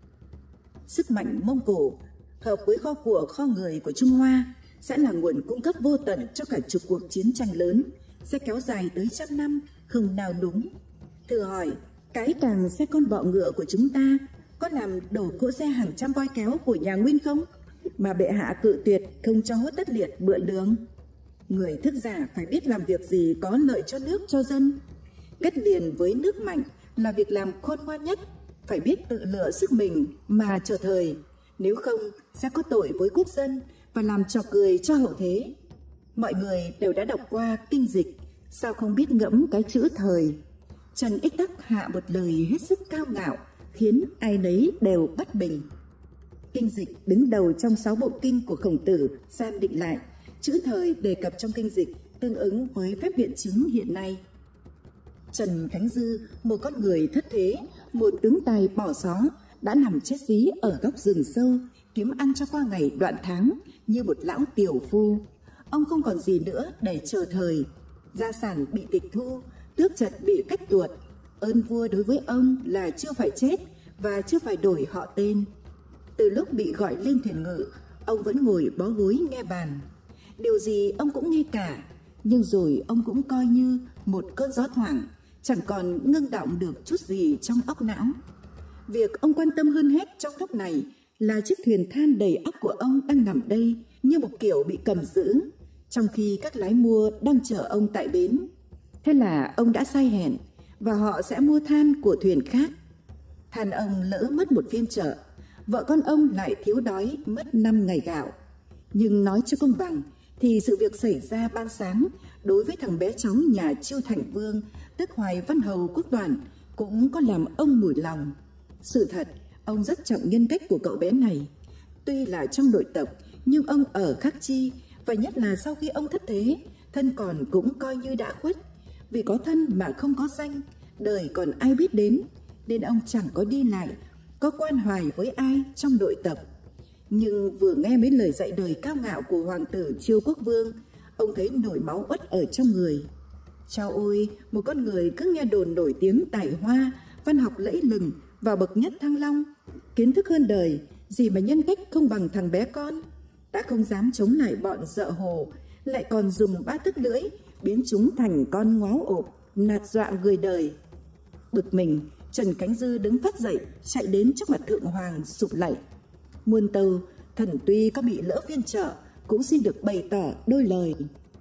Sức mạnh Mông Cổ hợp với kho của kho người của Trung Hoa sẽ là nguồn cung cấp vô tận cho cả chục cuộc chiến tranh lớn, sẽ kéo dài tới trăm năm không nào đúng. Thử hỏi, cái càng xe con bọ ngựa của chúng ta có làm đổ cỗ xe hàng trăm voi kéo của nhà Nguyên không, mà bệ hạ cự tuyệt không cho Hốt Tất Liệt mượn đường? Người thức giả phải biết làm việc gì có lợi cho nước cho dân. Gắn liền với nước mạnh là việc làm khôn ngoan nhất, phải biết tự lựa sức mình mà chờ thời, nếu không sẽ có tội với quốc dân và làm trò cười cho hậu thế. Mọi người đều đã đọc qua kinh dịch, sao không biết ngẫm cái chữ thời. Trần Ích Tắc hạ một lời hết sức cao ngạo, khiến ai nấy đều bất bình. Kinh dịch đứng đầu trong sáu bộ kinh của Khổng Tử xem định lại, chữ thời đề cập trong kinh dịch tương ứng với phép biện chứng hiện nay. Trần Khánh Dư, một con người thất thế, một tướng tài bỏ xó, đã nằm chết dí ở góc rừng sâu, kiếm ăn cho qua ngày đoạn tháng như một lão tiểu phu. Ông không còn gì nữa để chờ thời. Gia sản bị tịch thu, tước trật bị cách tuột. Ơn vua đối với ông là chưa phải chết và chưa phải đổi họ tên. Từ lúc bị gọi lên thuyền ngự, ông vẫn ngồi bó gối nghe bàn. Điều gì ông cũng nghe cả, nhưng rồi ông cũng coi như một cơn gió thoảng, chẳng còn ngưng động được chút gì trong óc não. Việc ông quan tâm hơn hết trong lúc này là chiếc thuyền than đầy ắp của ông đang nằm đây như một kiểu bị cầm giữ, trong khi các lái mua đang chờ ông tại bến. Thế là ông đã sai hẹn và họ sẽ mua than của thuyền khác. Than ông lỡ mất một phiên chợ, vợ con ông lại thiếu đói mất năm ngày gạo. Nhưng nói cho công bằng thì sự việc xảy ra ban sáng đối với thằng bé cháu nhà Chiêu Thành Vương, tức Hoài Văn Hầu Quốc Đoản, cũng có làm ông mủi lòng. Sự thật, ông rất trọng nhân cách của cậu bé này. Tuy là trong nội tộc, nhưng ông ở khắc chi, và nhất là sau khi ông thất thế, thân còn cũng coi như đã khuất. Vì có thân mà không có danh, đời còn ai biết đến, nên ông chẳng có đi lại, có quan hoài với ai trong nội tộc. Nhưng vừa nghe mấy lời dạy đời cao ngạo của hoàng tử Chiêu Quốc Vương, ông thấy nổi máu uất ở trong người. Chao ôi, một con người cứ nghe đồn nổi tiếng tài hoa, văn học lẫy lừng, vào bậc nhất Thăng Long, kiến thức hơn đời, gì mà nhân cách không bằng thằng bé con. Đã không dám chống lại bọn dợ hồ, lại còn dùng ba tấc lưỡi biến chúng thành con ngáo ộp, nạt dọa người đời. Bực mình, Trần Khánh Dư đứng phát dậy, chạy đến trước mặt Thượng Hoàng sụp lạy. Muôn tâu, thần tuy có bị lỡ phiên chợ, cũng xin được bày tỏ đôi lời.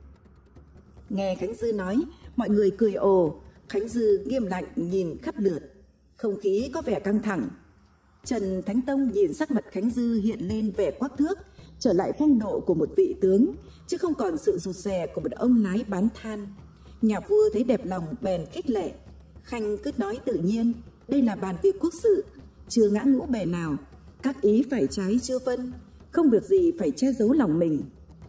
Nghe Khánh Dư nói, mọi người cười ồ. Khánh Dư nghiêm lạnh nhìn khắp lượt, không khí có vẻ căng thẳng. Trần Thánh Tông nhìn sắc mặt Khánh Dư hiện lên vẻ quắc thước, trở lại phong độ của một vị tướng, chứ không còn sự rụt rè của một ông lái bán than. Nhà vua thấy đẹp lòng bèn khích lệ. Khanh cứ nói tự nhiên, đây là bàn việc quốc sự, chưa ngã ngũ bề nào, các ý phải trái chưa phân, không việc gì phải che giấu lòng mình.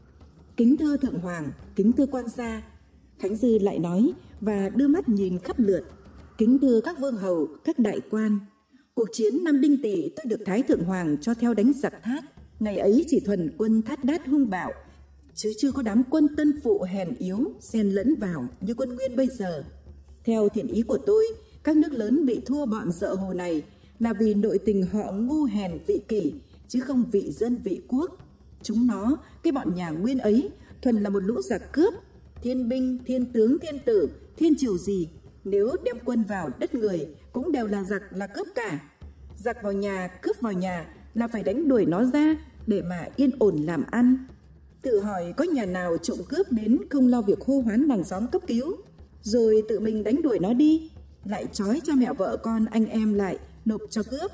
Kính thưa Thượng Hoàng, kính thưa quan gia. Khánh Dư lại nói và đưa mắt nhìn khắp lượt. Kính thưa các vương hầu, các đại quan, cuộc chiến năm Đinh Tỵ tôi được Thái Thượng Hoàng cho theo đánh giặc Thát. Ngày ấy chỉ thuần quân Thát Đát hung bạo, chứ chưa có đám quân tân phụ hèn yếu xen lẫn vào như quân Nguyên bây giờ. Theo thiện ý của tôi, các nước lớn bị thua bọn dợ hồ này là vì nội tình họ ngu hèn vị kỷ, chứ không vị dân vị quốc. Chúng nó, cái bọn nhà Nguyên ấy, thuần là một lũ giặc cướp, thiên binh, thiên tướng, thiên tử, thiên triều gì, nếu đem quân vào đất người cũng đều là giặc, là cướp cả. Giặc vào nhà, cướp vào nhà là phải đánh đuổi nó ra để mà yên ổn làm ăn. Tự hỏi có nhà nào trộm cướp đến không lo việc hô hoán làng xóm cấp cứu, rồi tự mình đánh đuổi nó đi, lại trói cho mẹ vợ con anh em lại nộp cho cướp,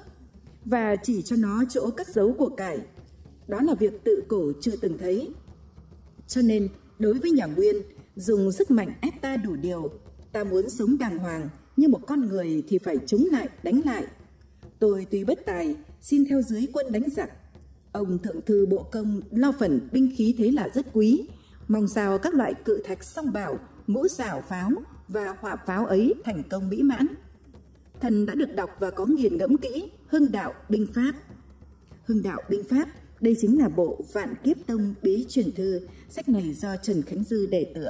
và chỉ cho nó chỗ cất giấu của cải. Đó là việc tự cổ chưa từng thấy. Cho nên đối với nhà Nguyên, dùng sức mạnh ép ta đủ điều. Ta muốn sống đàng hoàng như một con người thì phải chống lại, đánh lại. Tôi tuy bất tài, xin theo dưới quân đánh giặc. Ông thượng thư bộ công lo phần binh khí thế là rất quý, mong sao các loại cự thạch song bảo, mũ xảo pháo và hỏa pháo ấy thành công mỹ mãn. Thần đã được đọc và có nghiền ngẫm kỹ Hưng Đạo Binh Pháp. Hưng Đạo Binh Pháp, đây chính là bộ Vạn Kiếp Tông bí truyền thư. Sách này do Trần Khánh Dư đề tựa.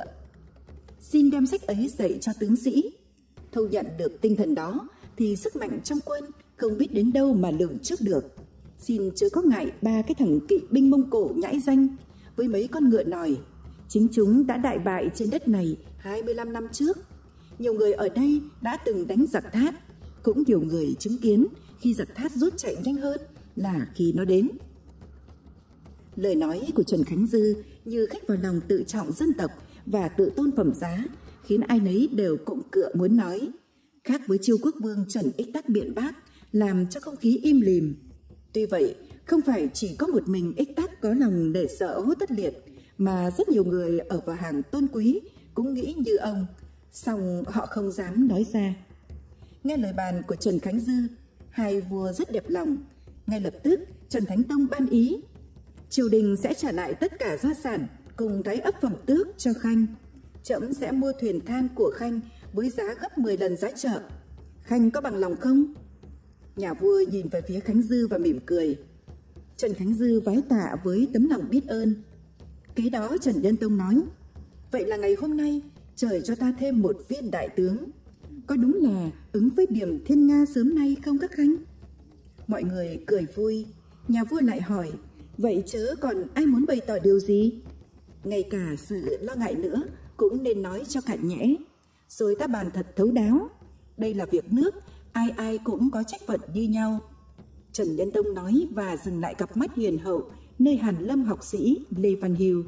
Xin đem sách ấy dạy cho tướng sĩ. Thâu nhận được tinh thần đó thì sức mạnh trong quân không biết đến đâu mà lường trước được. Xin chớ có ngại ba cái thằng kỵ binh Mông Cổ nhãi danh với mấy con ngựa nòi. Chính chúng đã đại bại trên đất này hai mươi lăm năm trước. Nhiều người ở đây đã từng đánh giặc Thát, cũng nhiều người chứng kiến khi giặc Thát rút chạy nhanh hơn là khi nó đến. Lời nói của Trần Khánh Dư như khách vào lòng tự trọng dân tộc và tự tôn phẩm giá, khiến ai nấy đều cụm cựa muốn nói. Khác với Chiêu Quốc Vương Trần Ích Tắc biện bác, làm cho không khí im lìm. Tuy vậy, không phải chỉ có một mình Ích Tắc có lòng nể sợ Hốt Tất Liệt, mà rất nhiều người ở vào hàng tôn quý cũng nghĩ như ông, song họ không dám nói ra. Nghe lời bàn của Trần Khánh Dư, hai vua rất đẹp lòng. Ngay lập tức Trần Thánh Tông ban ý triều đình sẽ trả lại tất cả gia sản cùng thái ấp phẩm tước cho Khanh. Trẫm sẽ mua thuyền than của Khanh với giá gấp mười lần giá chợ. Khanh có bằng lòng không? Nhà vua nhìn về phía Khánh Dư và mỉm cười. Trần Khánh Dư vái tạ với tấm lòng biết ơn. Kế đó Trần Nhân Tông nói: vậy là ngày hôm nay trời cho ta thêm một viên đại tướng. Có đúng là ứng với điểm thiên Nga sớm nay không các Khanh? Mọi người cười vui. Nhà vua lại hỏi: vậy chớ còn ai muốn bày tỏ điều gì? Ngay cả sự lo ngại nữa cũng nên nói cho cạn nhẽ, rồi ta bàn thật thấu đáo. Đây là việc nước, ai ai cũng có trách phận như nhau. Trần Nhân Tông nói và dừng lại cặp mắt hiền hậu nơi hàn lâm học sĩ Lê Văn Hưu.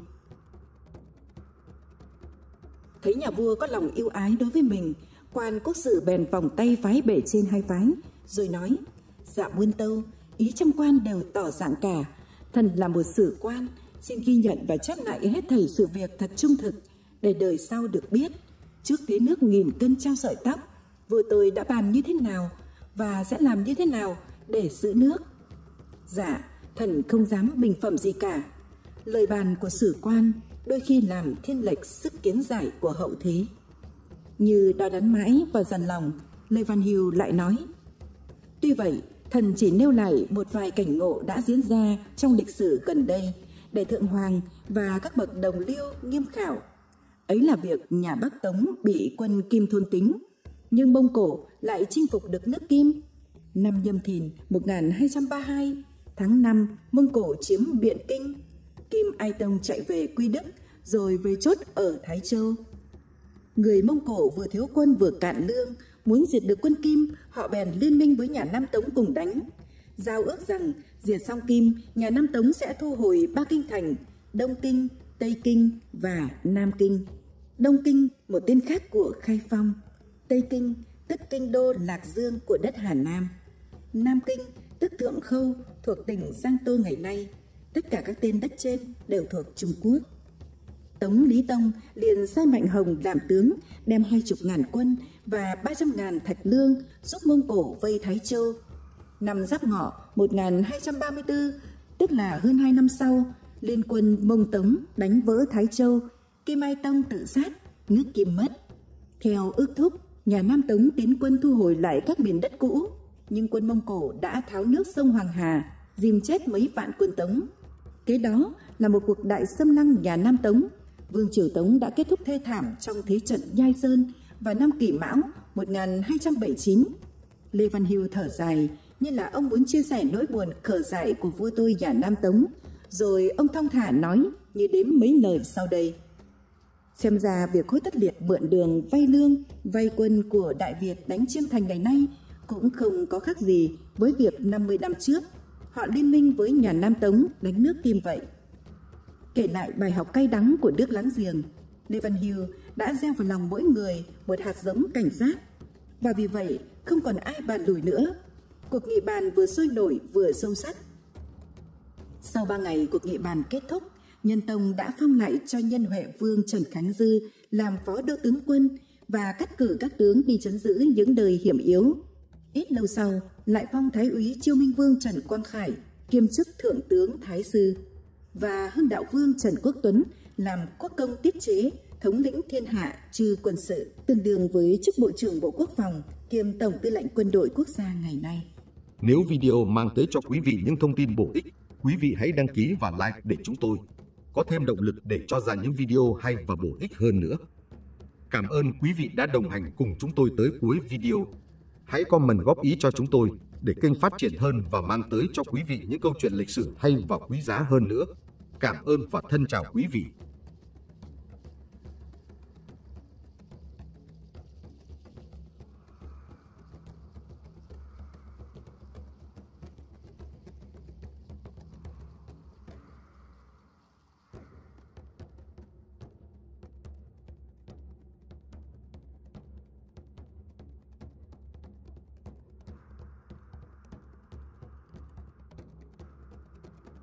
Thấy nhà vua có lòng yêu ái đối với mình, quan quốc sử bèn vòng tay vái bể trên hai vái, rồi nói: dạ muôn tâu, ý trăm quan đều tỏ dạng cả. Thần là một sử quan, xin ghi nhận và chép lại hết thảy sự việc thật trung thực, để đời sau được biết. Trước thế nước nghìn cân treo sợi tóc, vua tôi đã bàn như thế nào và sẽ làm như thế nào để giữ nước. Dạ, thần không dám bình phẩm gì cả. Lời bàn của sử quan đôi khi làm thiên lệch sức kiến giải của hậu thế. Như đo đắn mãi và dằn lòng, Lê Văn Hưu lại nói: tuy vậy, thần chỉ nêu lại một vài cảnh ngộ đã diễn ra trong lịch sử gần đây để Thượng Hoàng và các bậc đồng liêu nghiêm khảo. Ấy là việc nhà Bắc Tống bị quân Kim thôn tính, nhưng Mông Cổ lại chinh phục được nước Kim. Năm Nhâm Thìn một nghìn hai trăm ba mươi hai, tháng năm, Mông Cổ chiếm Biện Kinh. Kim Ai Tông chạy về Quy Đức, rồi về chốt ở Thái Châu. Người Mông Cổ vừa thiếu quân vừa cạn lương, muốn diệt được quân Kim, họ bèn liên minh với nhà Nam Tống cùng đánh. Giao ước rằng diệt xong Kim, nhà Nam Tống sẽ thu hồi ba kinh thành: Đông Kinh, Tây Kinh và Nam Kinh. Đông Kinh, một tên khác của Khai Phong. Tây Kinh, tức kinh đô Lạc Dương của đất Hà Nam. Nam Kinh, tức Thượng Khâu, thuộc tỉnh Giang Tô ngày nay. Tất cả các tên đất trên đều thuộc Trung Quốc. Tống Lý Tông liền sai Mạnh Hồng làm tướng, đem hai chục ngàn quân và ba trăm ngàn thạch lương giúp Mông Cổ vây Thái Châu. Năm Giáp Ngọ một nghìn hai trăm ba mươi tư, tức là hơn hai năm sau, liên quân Mông Tống đánh vỡ Thái Châu. Kim Ai Tông tự sát, nước Kim mất. Theo ước thúc, nhà Nam Tống tiến quân thu hồi lại các miền đất cũ, nhưng quân Mông Cổ đã tháo nước sông Hoàng Hà, dìm chết mấy vạn quân Tống. Kế đó là một cuộc đại xâm lăng nhà Nam Tống. Vương triều Tống đã kết thúc thê thảm trong thế trận Nhai Sơn vào năm Kỷ Mão một nghìn hai trăm bảy mươi chín. Lê Văn Hưu thở dài, như là ông muốn chia sẻ nỗi buồn khở dại của vua tôi nhà Nam Tống. Rồi ông thong thả nói như đếm mấy lời sau đây: xem ra việc Hốt Tất Liệt mượn đường vay lương, vay quân của Đại Việt đánh Chiêm Thành ngày nay cũng không có khác gì với việc năm mươi năm trước họ liên minh với nhà Nam Tống đánh nước Kim vậy. Kể lại bài học cay đắng của nước láng giềng, Lê Văn Hưu đã gieo vào lòng mỗi người một hạt giống cảnh giác. Và vì vậy không còn ai bàn lùi nữa. Cuộc nghị bàn vừa sôi nổi vừa sâu sắc. Sau ba ngày cuộc nghị bàn kết thúc, Nhân Tông đã phong lại cho Nhân Huệ Vương Trần Khánh Dư làm phó đô tướng quân và cắt cử các tướng đi trấn giữ những nơi hiểm yếu. Ít lâu sau, lại phong Thái úy Chiêu Minh Vương Trần Quang Khải kiêm chức Thượng tướng Thái Sư, và Hưng Đạo Vương Trần Quốc Tuấn làm quốc công tiết chế, thống lĩnh thiên hạ trừ quân sự, tương đương với chức Bộ trưởng Bộ Quốc phòng kiêm Tổng Tư lệnh Quân đội Quốc gia ngày nay. Nếu video mang tới cho quý vị những thông tin bổ ích, quý vị hãy đăng ký và like để chúng tôi có thêm động lực để cho ra những video hay và bổ ích hơn nữa. Cảm ơn quý vị đã đồng hành cùng chúng tôi tới cuối video. Hãy comment góp ý cho chúng tôi để kênh phát triển hơn và mang tới cho quý vị những câu chuyện lịch sử hay và quý giá hơn nữa. Cảm ơn và thân chào quý vị.